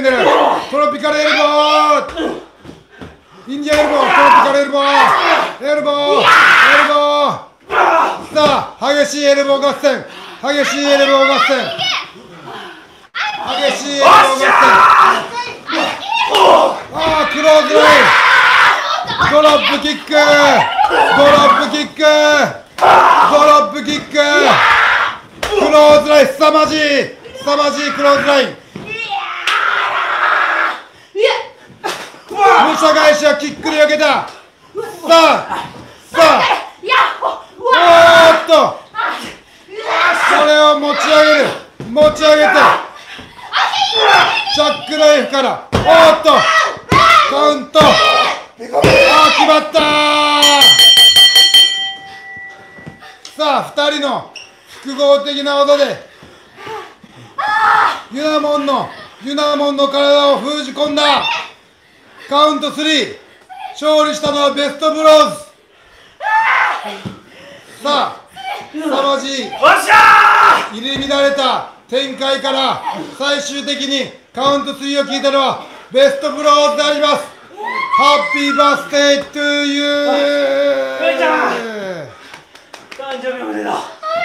インディアンエルボー。トロピカルエルボー。さあ激しいエルボー合戦。クローズライン。ドロップキック。クローズライン。凄まじいクローズライン。 武者返しはキックで避けた。さあおーっとそれを持ち上げる、持ち上げてジャックナイフからおーっとカウント、決まったー。さあ2人の複合的な技でユナモンの体を封じ込んだ。カウント3、勝利したのはベストブローズ。さあ凄まじい入り乱れた展開から最終的にカウント3を聞いたのはベストブローズであります。ハッピーバースデートゥーユー。 めいちゃん誕生日おめでとう。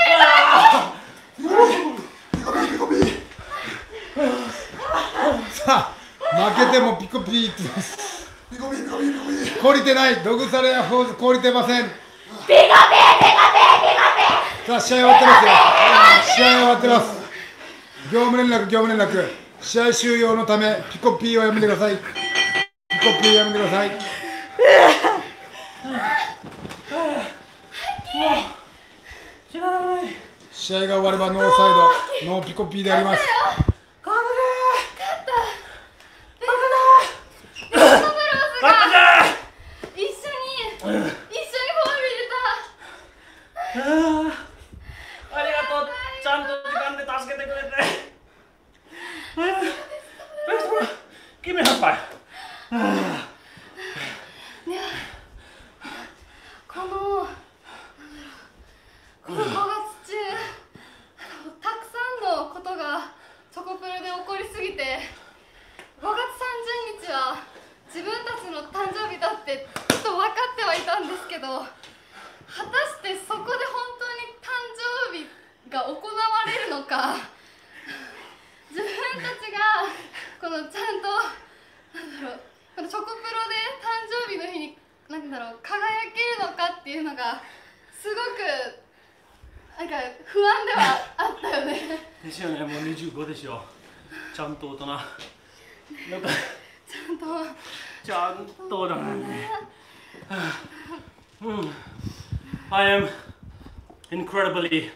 さあ負けてもピコピーってます。懲りてない、ドグサレアフォーズ懲りてません。さあ試合終わってますよ。試合終わってます。業務連絡、試合終了のためピコピーをやめてください。ピコピーやめてください。試合が終わればノーサイド、ノーピコピーであります。 Give me a high five. この5月中たくさんのことがチョコプルで起こりすぎて5月30日は自分たちの誕生日だってちょっと分かってはいたんですけど、果たしてそこで本当に誕生日が行われるのか、自分たちがこのちゃんとこのチョコプロで誕生日の日に輝けるのかっていうのがすごくなんか不安ではあったよね。 ですよね、もう25でしょ。ちゃんと大人。なんかちゃんとだね。I am incredibly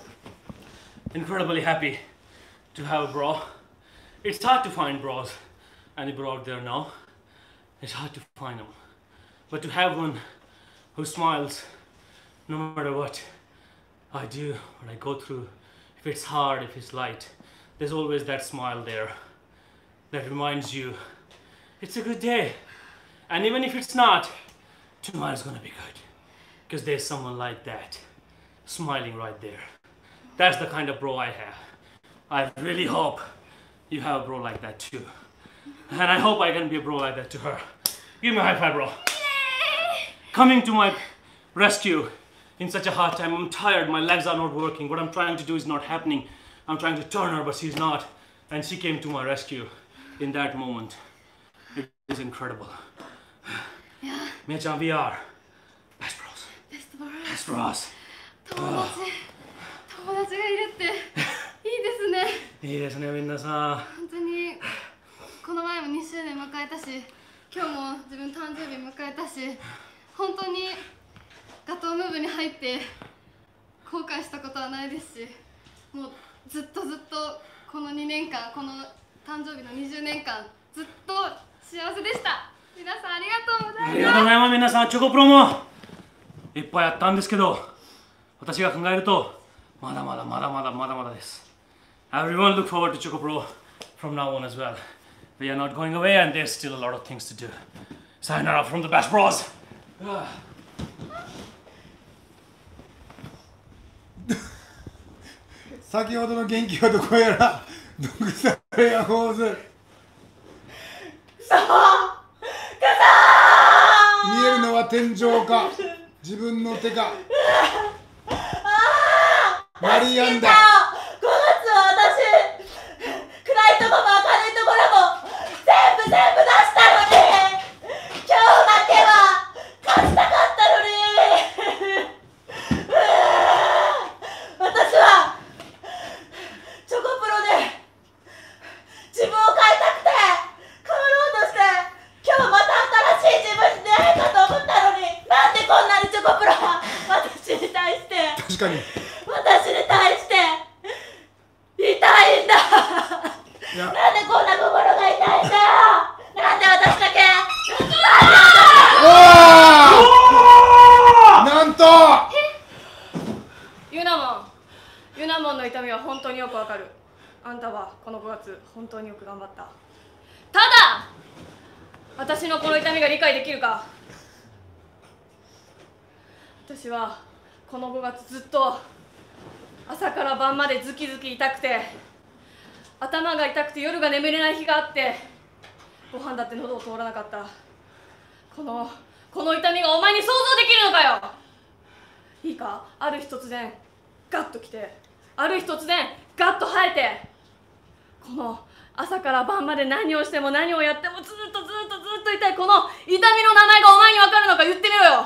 happy to have a bra. It's hard to find bras. Any bra out there now? It's hard to find them. But to have one who smiles no matter what I do, what I go through, if it's hard, if it's light, there's always that smile there that reminds you it's a good day. And even if it's not, tomorrow's gonna be good. Because there's someone like that, smiling right there. That's the kind of bro I have. I really hope you have a bro like that too. And I hope I can be a bro like that to her. Give me a high five, bro. Yay! Coming to my rescue in such a hard time. I'm tired, my legs are not working. What I'm trying to do is not happening. I'm trying to turn her, but she's not. And she came to my rescue in that moment. It is incredible. Yeah. Mei-chan, we are best bros. Best bros. 友達がいるっていいですね。 いいですね、みんなさ。 本当にこの前も2周年迎えたし、今日も自分誕生日迎えたし、本当にガトームーブに入って後悔したことはないですし、もうずっとこの2年間、この誕生日の20年間ずっと幸せでした。皆さんありがとうございます。 ありがとうございます。皆さん、チョコプロもいっぱいあったんですけど、私が考えるとまだまだです。Everyone look forward to Choco Pro from now on as well. We are not going away and there's still a lot of things to do. Sayonara from the Bash Bros. 先ほどの元気はどこやらドクサレアホーズ。見えるのは天井か自分の手か。マリアンダ。 5月は私暗いとこも明るいところも全部出したのに、今日だけは勝ちたかったのに私はチョコプロで自分を変えたくて変わろうとして今日またかに。 私に対して痛いんだ。 いや、 なんでこんな心が痛いんだよ。なんで私だけ。 おー、なんとユナモンの痛みは本当によくわかる。あんたはこの5月本当によく頑張った。ただ私のこの痛みが理解できるか。私はこの5月ずっと朝から晩までズキズキ痛くて、頭が痛くて夜が眠れない日があって、ご飯だって喉を通らなかった。この痛みがお前に想像できるのかよ。いいか、ある日突然ガッときて、ある日突然ガッと生えて、この朝から晩まで何をしても何をやってもずっと痛いこの痛みの名前がお前に分かるのか言ってみろよ。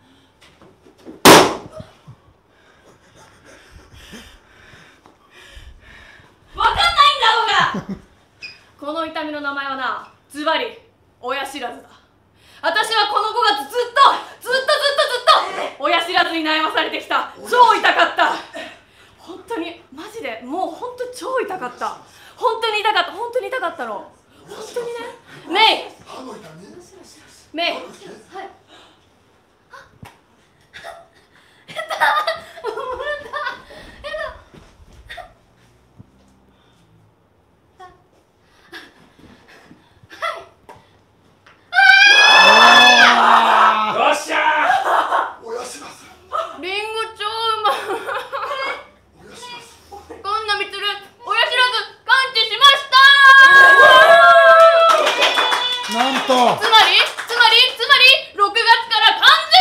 分かんないんだろうがこの痛みの名前はな、ズバリ親知らずだ。私はこの5月ずっと親知らずに悩まされてきた。超痛かった。本当にマジでもう本当超痛かった。本当に痛かったの。本当にね。メイメイ、はい。 よっしゃー。 親知らず。 リンゴ超うまい。 親知らず。 こんなみつる、親知らず完治しましたー。 なんとつまり6月から完全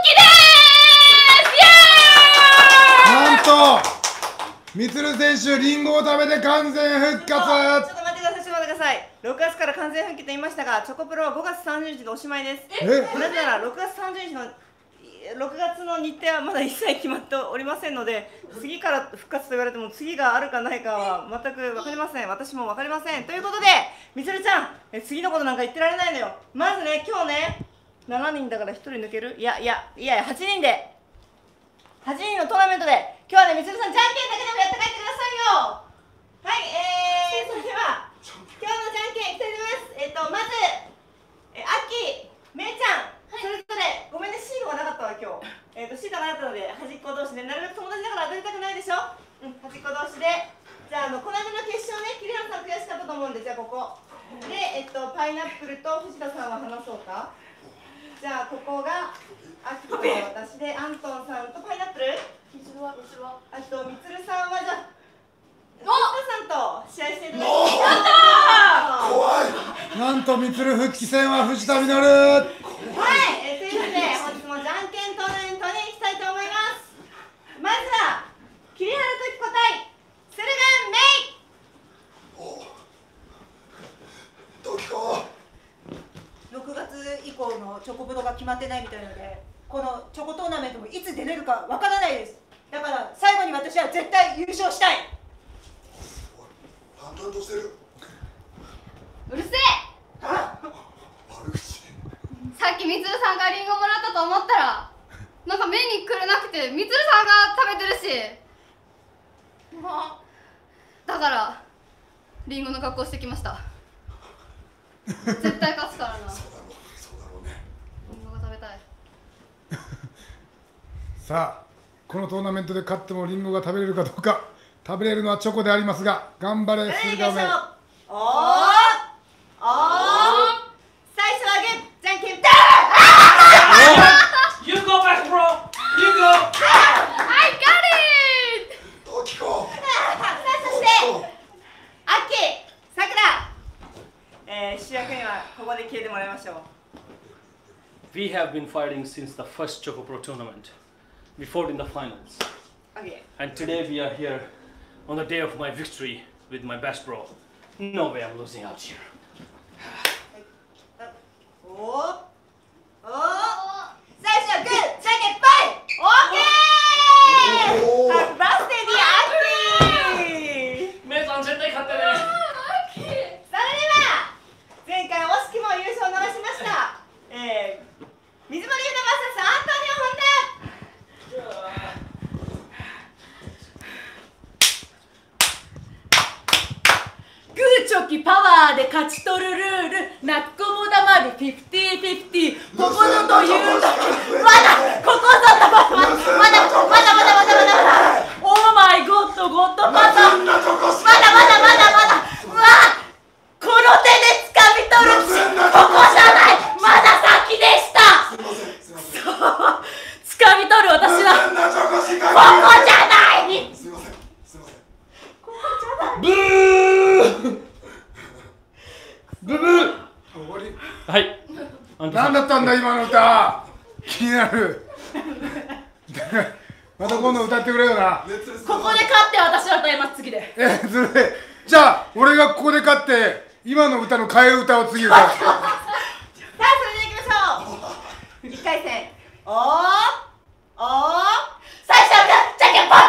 復帰でーす。イエーイ。 なんとみつる選手、リンゴを食べて完全復活。 ちょっと待ってください。6月から完全復帰と言いましたが、チョコプロは5月30日でおしまいです。なぜなら6月30日の6月の日程はまだ一切決まっておりませんので、次から復活と言われても次があるかないかは全く分かりません。私も分かりません。ということで、みつるちゃん、次のことなんか言ってられないのよ。まずね、今日ね、7人だから1人抜ける？いや、8人で、8人のトーナメントで、今日はね、みつるさん、じゃんけんだけでもやって帰ってくださいよ。はい、それでは、今日のじゃんけんいきたいと思います。まず、あっき、めいちゃん、それぞれ、ごめんね、シードがなかったわ、今日。シードがなかったので、端っこ同士で、なるべく友達だから当たりたくないでしょ。うん、端っこ同士で。じゃあ、この間の決勝ね、桐原さん悔しかったと思うんで、じゃあここ。で、パイナップルと藤田さんは話そうか。じゃあ、ここが、あきと私で、アントンさんとパイナップル。 みつるはあと、みつるさんは、じゃあ、藤田さんと試合していただきます。 怖い。 なんとみつる復帰戦は藤田実。 はい、ということで本日もじゃんけんトーナメントに行きたいと思います。まずは桐原時子対駿河メイ。 時子。 6月以降のチョコプロが決まってないみたいなので、このチョコトーナメントもいつ出れるかわからないです。だから最後に私は絶対優勝したい。 淡々としてる。 うるせえ。 悪口。 さっきみつるさんがリンゴもらったと思ったら、なんか目にくれなくてみつるさんが食べてるし、だからリンゴの格好してきました。絶対勝つからな。 そうだろうね。 リンゴが食べたい。 さあ、このトーナメントで勝ってもリンゴが食べれるかどうか。食べれるのはチョコでありますが、頑張れ駿河メイ。 おー最初はグー、じゃんけんぽん。 You go back, bro. You go. I got it! 時子。 さあ、そしてあき、さくら、主役にはここで消えてもらいましょう。 We have been fighting since the first Choco Pro tournament. We fought in the finals. Okay. And today we are here on the day of my victory with my best bro. No way I'm losing out here. 最初はグー、じゃんけんぽい。オーケー。ハッピーバースデーディアーキー。 メイさん絶対勝ってね。 それでは前回惜しくも優勝を逃しました水森優奈 VS アントニオ・ホンダ。 勝ち取るルール、泣く子も黙る50-50、ここぞという時、まだここぞとまだオーマイゴッドゴッドパターン、まだうわこの手で掴み取る、ここじゃない、まだ先でした。そう掴み取る私はここじゃない。 ブーブブー。 終わり。 はい。 何だったんだ今の歌。気になる。また今度歌ってくれよな。 ここで勝って私は歌います。次でそれでじゃあ俺がここで勝って今の歌の替え歌を次歌う。 さあそれではいきましょう。1回戦最初はじゃんけんぽん。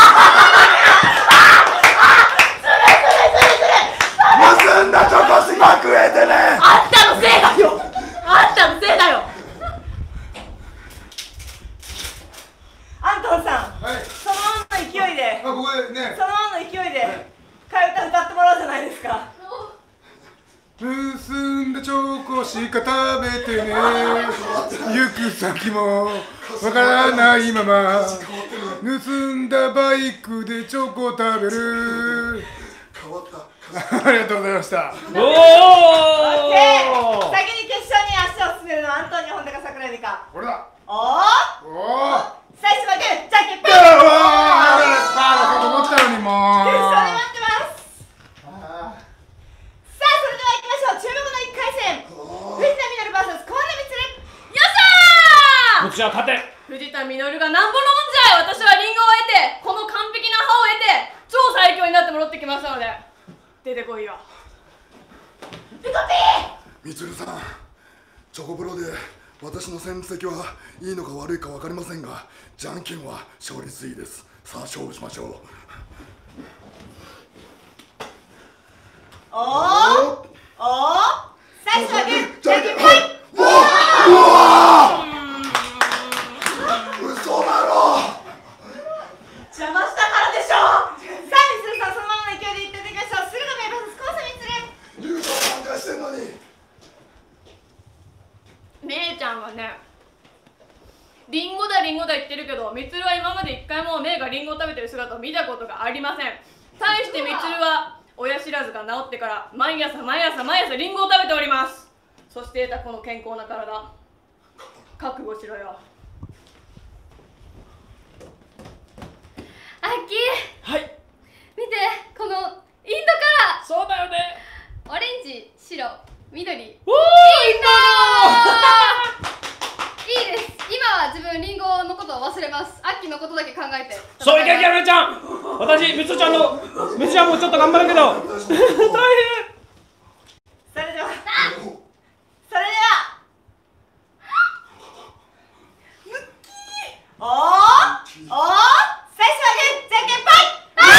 結んだチョコしまくれてね。 あんたのせいだよ。あんたのせいだよ。 アントンさん、 はい。 そのままの勢いでここでね。 そのままの勢いで替え歌歌ってもらおうじゃないですか。 結んだチョコしか食べてね。行く先もわからないまま。盗んだバイクでチョコ食べる。 変わった。 ありがとうございました。 オッケー。先に決勝に足を進めるのはアントニオ・ホンダか桜井美香。 これだ。 おおお。 最初はグーじゃんけんぽん。 うわー、思ったのにもう。 決勝で待ってます。さあそれでは行きましょう。注目の1回戦、藤田実 vs 河野充。 よっしゃー。 こちら勝て。 藤田実がなんぼのもんじゃい。私はリンゴを得て、この完璧な歯を得て、超最強になって戻ってきましたので、出てこいよ。ピコピー。 みつるさん、チョコプロで私の戦績はいいのか悪いか分かりませんが、じゃんけんは勝率いいです。さあ勝負しましょう。 最初はグーじゃんけんぽい。 嘘だろ。 邪魔したからでしょ。 さあみつるさん、そのままの勢いでいっていきましょう。駿河明 vs 河瀬みつる。 優勝参加してんのに。 姉ちゃんはね、リンゴだリンゴだ言ってるけど、みつるは今まで一回も姉がリンゴを食べてる姿を見たことがありません。対してみつるは親知らずが治ってから毎朝リンゴを食べております。そして得たこの健康な体、覚悟しろよ。 アッキー、 はい。 見て、このインドカラそうだよね。 ー、オレンジ、白、緑、インおド。いいです。今は自分リンゴのことを忘れます。アッキーのことだけ考えて。 そういけいけるちゃん。私みつちゃんもちょっと頑張るけど大変。 それでは最初はグーじゃんけんぽい。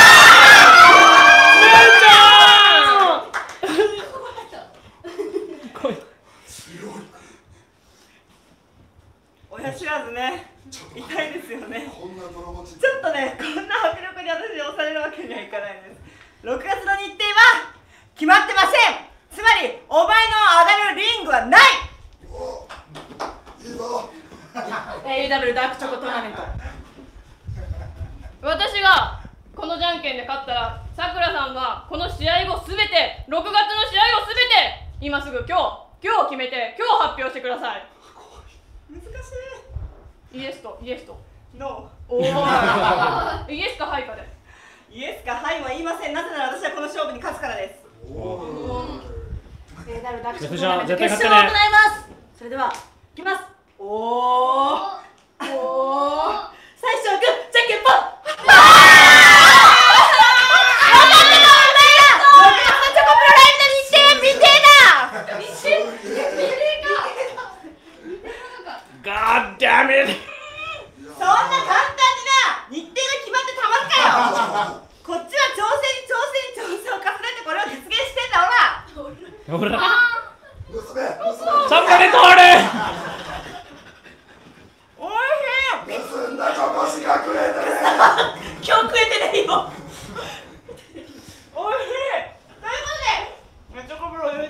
親知らずね、痛いですよね。 こんなドラマチック。 ちょっとね、こんな迫力に私押されるわけにはいかないです。6月の日程は決まってません。つまりお前の上がるリングはない。 いいぞ。 AW ダークチョコトーナメント。私がこのじゃんけんで勝ったら、さくらさんはこの試合後すべて、6月の試合後すべて今すぐ今日決めて、今日発表してください。 難しイエスとイエスと。 い。ノおお。イエスかはいかで。 ー。イエスかはいは言いません。なぜなら私はこの勝負に勝つからです。 AW ダークチョコみつちゃんトーナメント絶対勝って決勝を行いね。 ます。それではいきます。おお。最初はグーじゃんけんぽん。 God damn it! そんな簡単にな日程が決まってたまるかよ。こっちは挑戦を重ねてこれを実現してんだ。 ほら。 娘。 サンバレコーレ。 おいしい。 盗んだチョコしかくれてね。 今日食えてねえよ。 おいしい。ということでチョコプロ優勝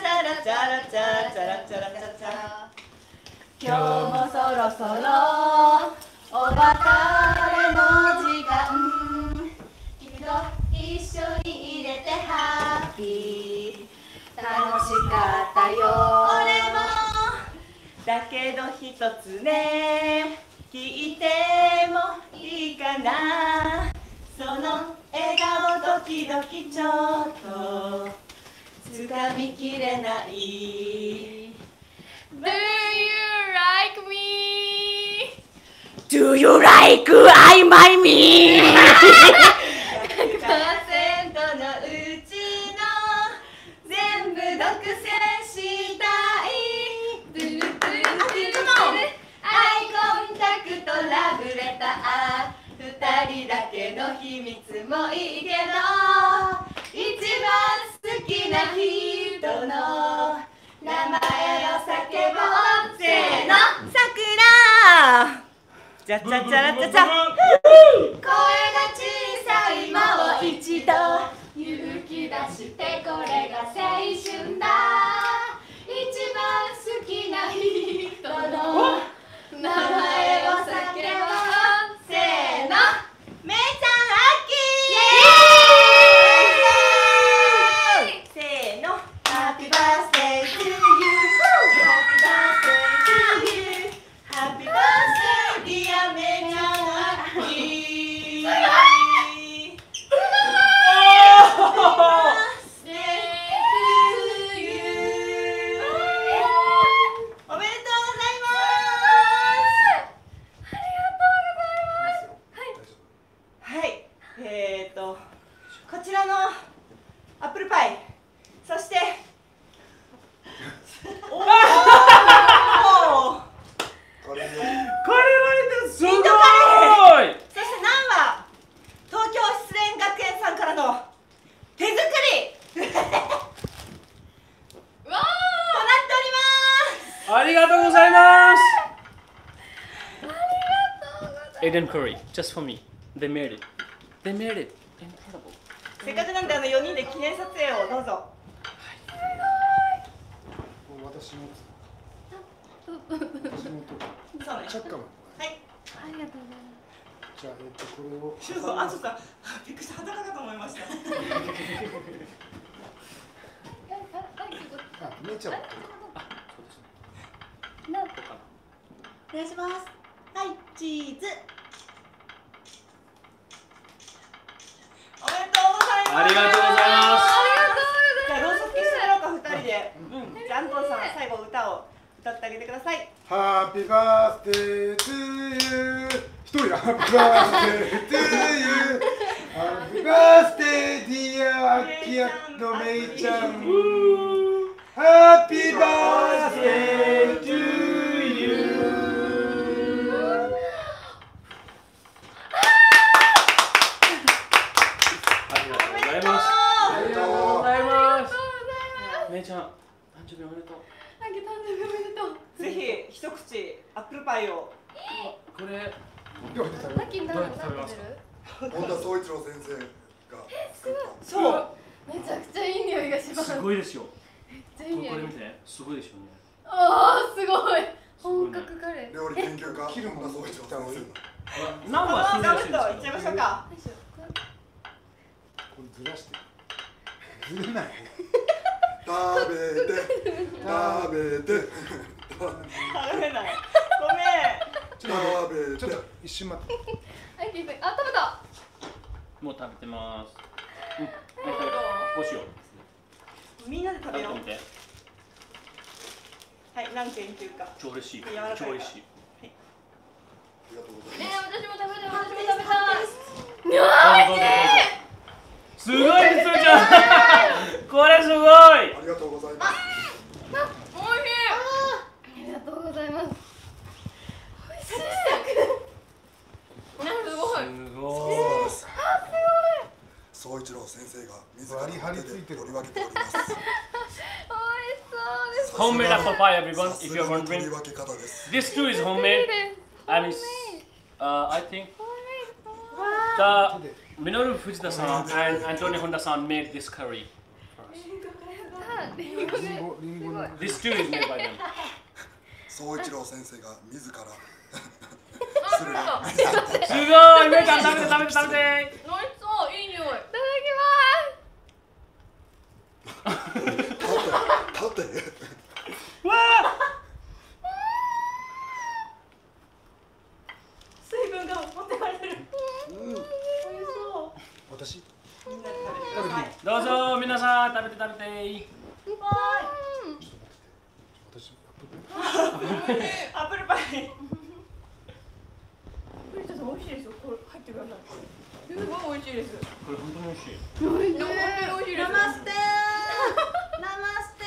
チャラチャチャラチャラチャチャ。 今日もそろそろお別れの時間、君と一緒に入れてハッピー、楽しかったよ。 俺もだけど一つね聞いてもいいかな、その笑顔時々ちょっと掴みきれない。 Do you like me? Do you like I my me? 100% のうちの全部独占したい。 ドゥルドゥルドゥルドゥルアイコンタクトラブレター、2人だけの秘密もいいけど、一番好きな人の名前を叫ぼう。せーの、さくら。じゃちゃちゃらちゃちゃ。声が小さいもう一度勇気出してこれが青春だ。一番好きな人の名前を叫ぼう。 せーの、めいちゃんあきー。せーの、Happy birthday to you, Happy birthday to you, Happy birthday dear めいちゃんあきー。おめでとうございます。はい、こちらのアップルパイ、そしておお、 これはすごい。 インドカレー、そしてナンは東京失恋学園さんからの手作りとなっております。 ありがとうございます。Eden Curry, just for me. They made it. They made it. Incredible. せっかくなんで4人で記念撮影をどうぞ。 私のそうね。 チャッカマン。 はい。 ありがとうございます。 じゃあこれを。 あ、そっか。びっくりした。裸かと思いました。 あ、めいちゃん。 お願いします。はい、チーズ。おめでとうございます。 ありがとうございます。 じゃあローソクしてもらおうか、2人で。じゃあアントンさん、最後歌を歌ってあげてください。 Happy birthday to you。一人だ。Happy birthday to you。Happy のめいちゃん。ハッピーバースデートゥーユー。 ありがとうございます。ありがとうございます。めいちゃん、誕生日おめでとう。 あげ誕生日おめでとう。 ぜひ一口アップルパイを。 これどうやって食べる？ ラッキー何どうやって食べますか？ 本田宗一郎先生が作ったそう。 めちゃくちゃいい匂いがします。 すごいですよ。 めっちゃいい匂いこれ見。て、すごいでしょうね。 ああすごい。本格カレー。 料理研究家切るもん本田宗一郎先生のナンこのはガムと住んでらっしゃるんいっちゃいまですしょうか。 よいしょこれずらして。ずれない。 食べて食べて食べない。ごめちょっと食べちょっとて一瞬待って。 はい聞いてあ食べた。 もう食べてます。うん、こうしよう。 ん。みんなで食べよう食べてみ。て。 はい、何件っていうか。 超嬉しい。 柔らかいから超嬉しい。 ありがとうございます私も食べた私も食べた。 どうぞどうぞどうぞ。すごいです、ちゃん。これすごい。 ありがとうございますおいしい。ありがとうございます。おいしい。すごい。 すごい。 宗一郎先生が自ら割り張りついてる取り分けておりますおいしそうです。 Homemade apple pie, everyone. さ If す you're がの取り wondering, 分け方です this too is homemade. I mean, I think わ the Minoru Fujita-san and Antonio Honda-san made this curry. あ、リンゴリンね。 ゴリンゴの。 This too is made by them. 宗一郎先生が自らするすごい、めいちゃん食べて食べて食べて。 美味しそういい匂い。 いただき立ってわ水分が持ってかれてる。 うん美味しそう。 私。 みんなで食べてください。 どうぞ、皆さん食べて食べて。 私。 アップルパイ。 プリンセス美味しいですよ。これ入ってください。すごい美味しいです。 これ本当に美味しい。 でも本当に美味しいです。 ナマステーナマステ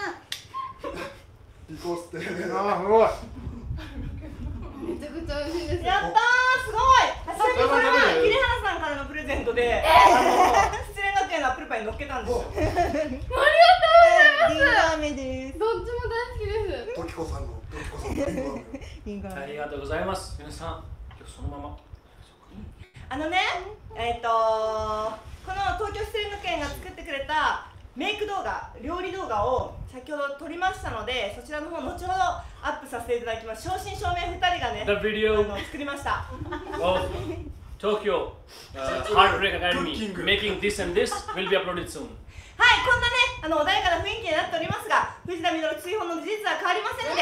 ピコステああ、すごい。 めちゃくちゃ美味しいです。 やったー、すごい。ちなみにこれは桐原さんからのプレゼントで、失恋学園のアップルパイに乗っけたんですよ。 ーリンゴ飴ですどっちも大好きです。 時子さんのリンゴ飴リンゴ飴ありがとうございます。皆さん、今日そのまま。 この東京失恋学園が作ってくれたメイク動画、料理動画を先ほど撮りましたので、そちらの方後ほどアップさせていただきます。正真正銘2人がね、 The video 作りました。 of Tokyo Heartbreak Academy making this and this will be uploaded soon. はい、こんなね、穏やかな雰囲気になっておりますが、藤田みどる追放の事実は変わりませんので、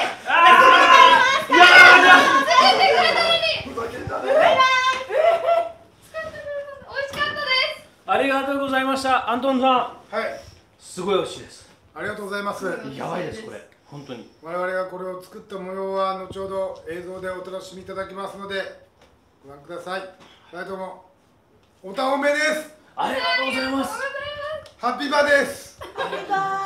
ありがとうございました。アントンさん、 はい。 すごい美味しいです。 ありがとうございます。 やばいです、これ。本当に。 我々がこれを作った模様は後ほど映像でお楽しみいただきますのでご覧ください。はい、どうもおたおめです。 ありがとうございます。 ハッピーバーです。 ハッピーバー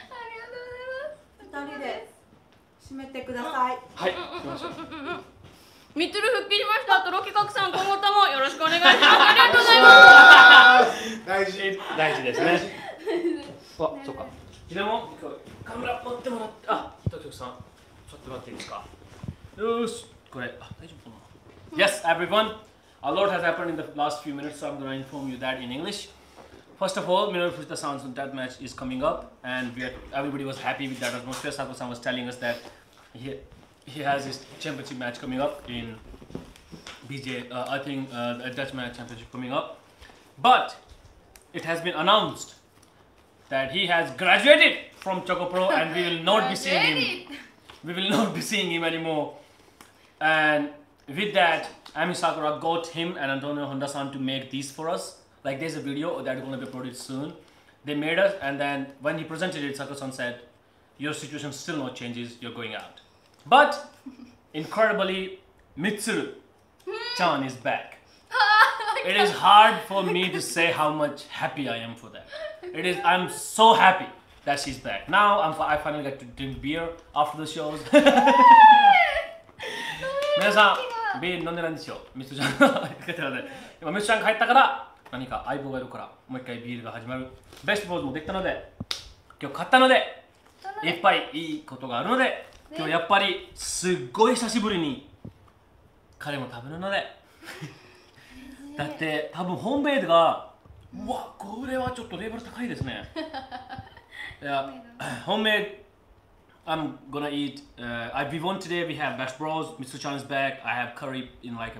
2人で締めてください。 はい、行きましょう。 ミツル復帰しました。トロキカクさん今後ともよろしくお願いします。ありがとうございます。 大事。 大事ですね。あ、そうか。でも、カメラ持ってもらって、あ、トキオさん、ちょっと待っていいですか。よし、これ、あ、大丈夫かな。Yes, everyone. A lot has happened in the last few minutes, so I'm going to inform you that in English. First of all, Minoru Fujita-san's death match is coming up, and everybody was happy with that atmosphere. Sako-san was telling us that he has his championship match coming up in BJ. I think a Dutch match championship coming up, but it has been announced that he has graduated from Choco Pro, and we will not be seeing him. We will not be seeing him anymore. And with that, Ami Sakura got him and Antonio Honda-san to make these for us. Like there's a video that's going to be uploaded soon. They made us, and then when he presented it, Sakura-san said, "Your situation still not changes. You're going out." But incredibly, Mitsuru-chan is back. It is hard for me to say how much happy I am for that. It is. I'm so happy that she's back. Now I finally get to drink beer after the shows. 皆さん、ビール飲んでないんですよ。ミスちゃんが帰ったので、今ミスちゃんが帰ったから何か相棒がいるからもう一回ビールが始まる。ベストポーズもできたので、今日買ったので、いっぱいいいことがあるので、今日やっぱりすっごい久しぶりに彼も食べるので。だって多分ホームメイドがうわこれはちょっとレベル高いですね。いやホームメイド I'm gonna eat we won today. We have Bash Bros. Mr. Chan is back. I have curry in like a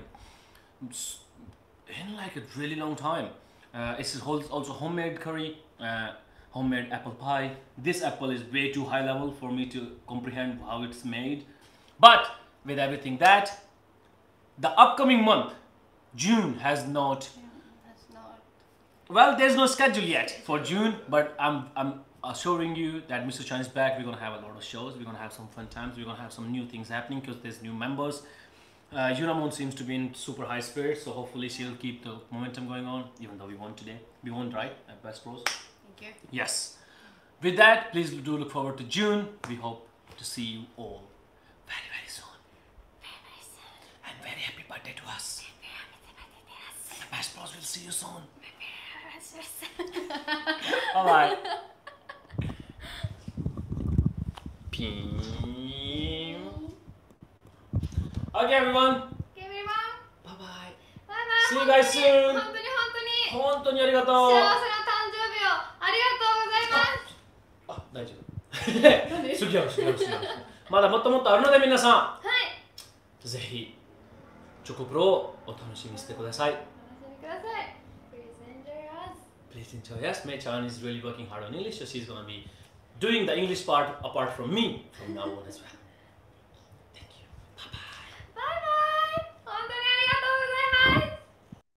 really long time. It's also homemade curry, homemade apple pie. This apple is way too high level for me to comprehend how it's made. But with everything that, the upcoming month, June has not. Well, there's no schedule yet for June, but I'm assuring you that Mr. Chan is back. We're gonna have a lot of shows. We're gonna have some fun times. We're gonna have some new things happening because there's new members. Yunamon seems to be in super high spirits, so hopefully she'll keep the momentum going on. Even though we won today, we won right at Best Bros. Thank you. Yes. With that, please do look forward to June. We hope to see you all very very soon. And very happy birthday to us. And the Best Bros will see you soon. Alright. Pew. Okay, everyone. Bye bye. See you guys soon. 本当に本当にありがとう。 幸せな誕生日をありがとうございます。 あ、大丈夫。次はまだもっともっとあるので皆さん。 はい。 ぜひチョコプロをお楽しみにしてください。 お楽しみください。Please enjoy us. Please enjoy us. Mei Chan is really working hard on English, so she's gonna be doing the English part apart from me from now on as well.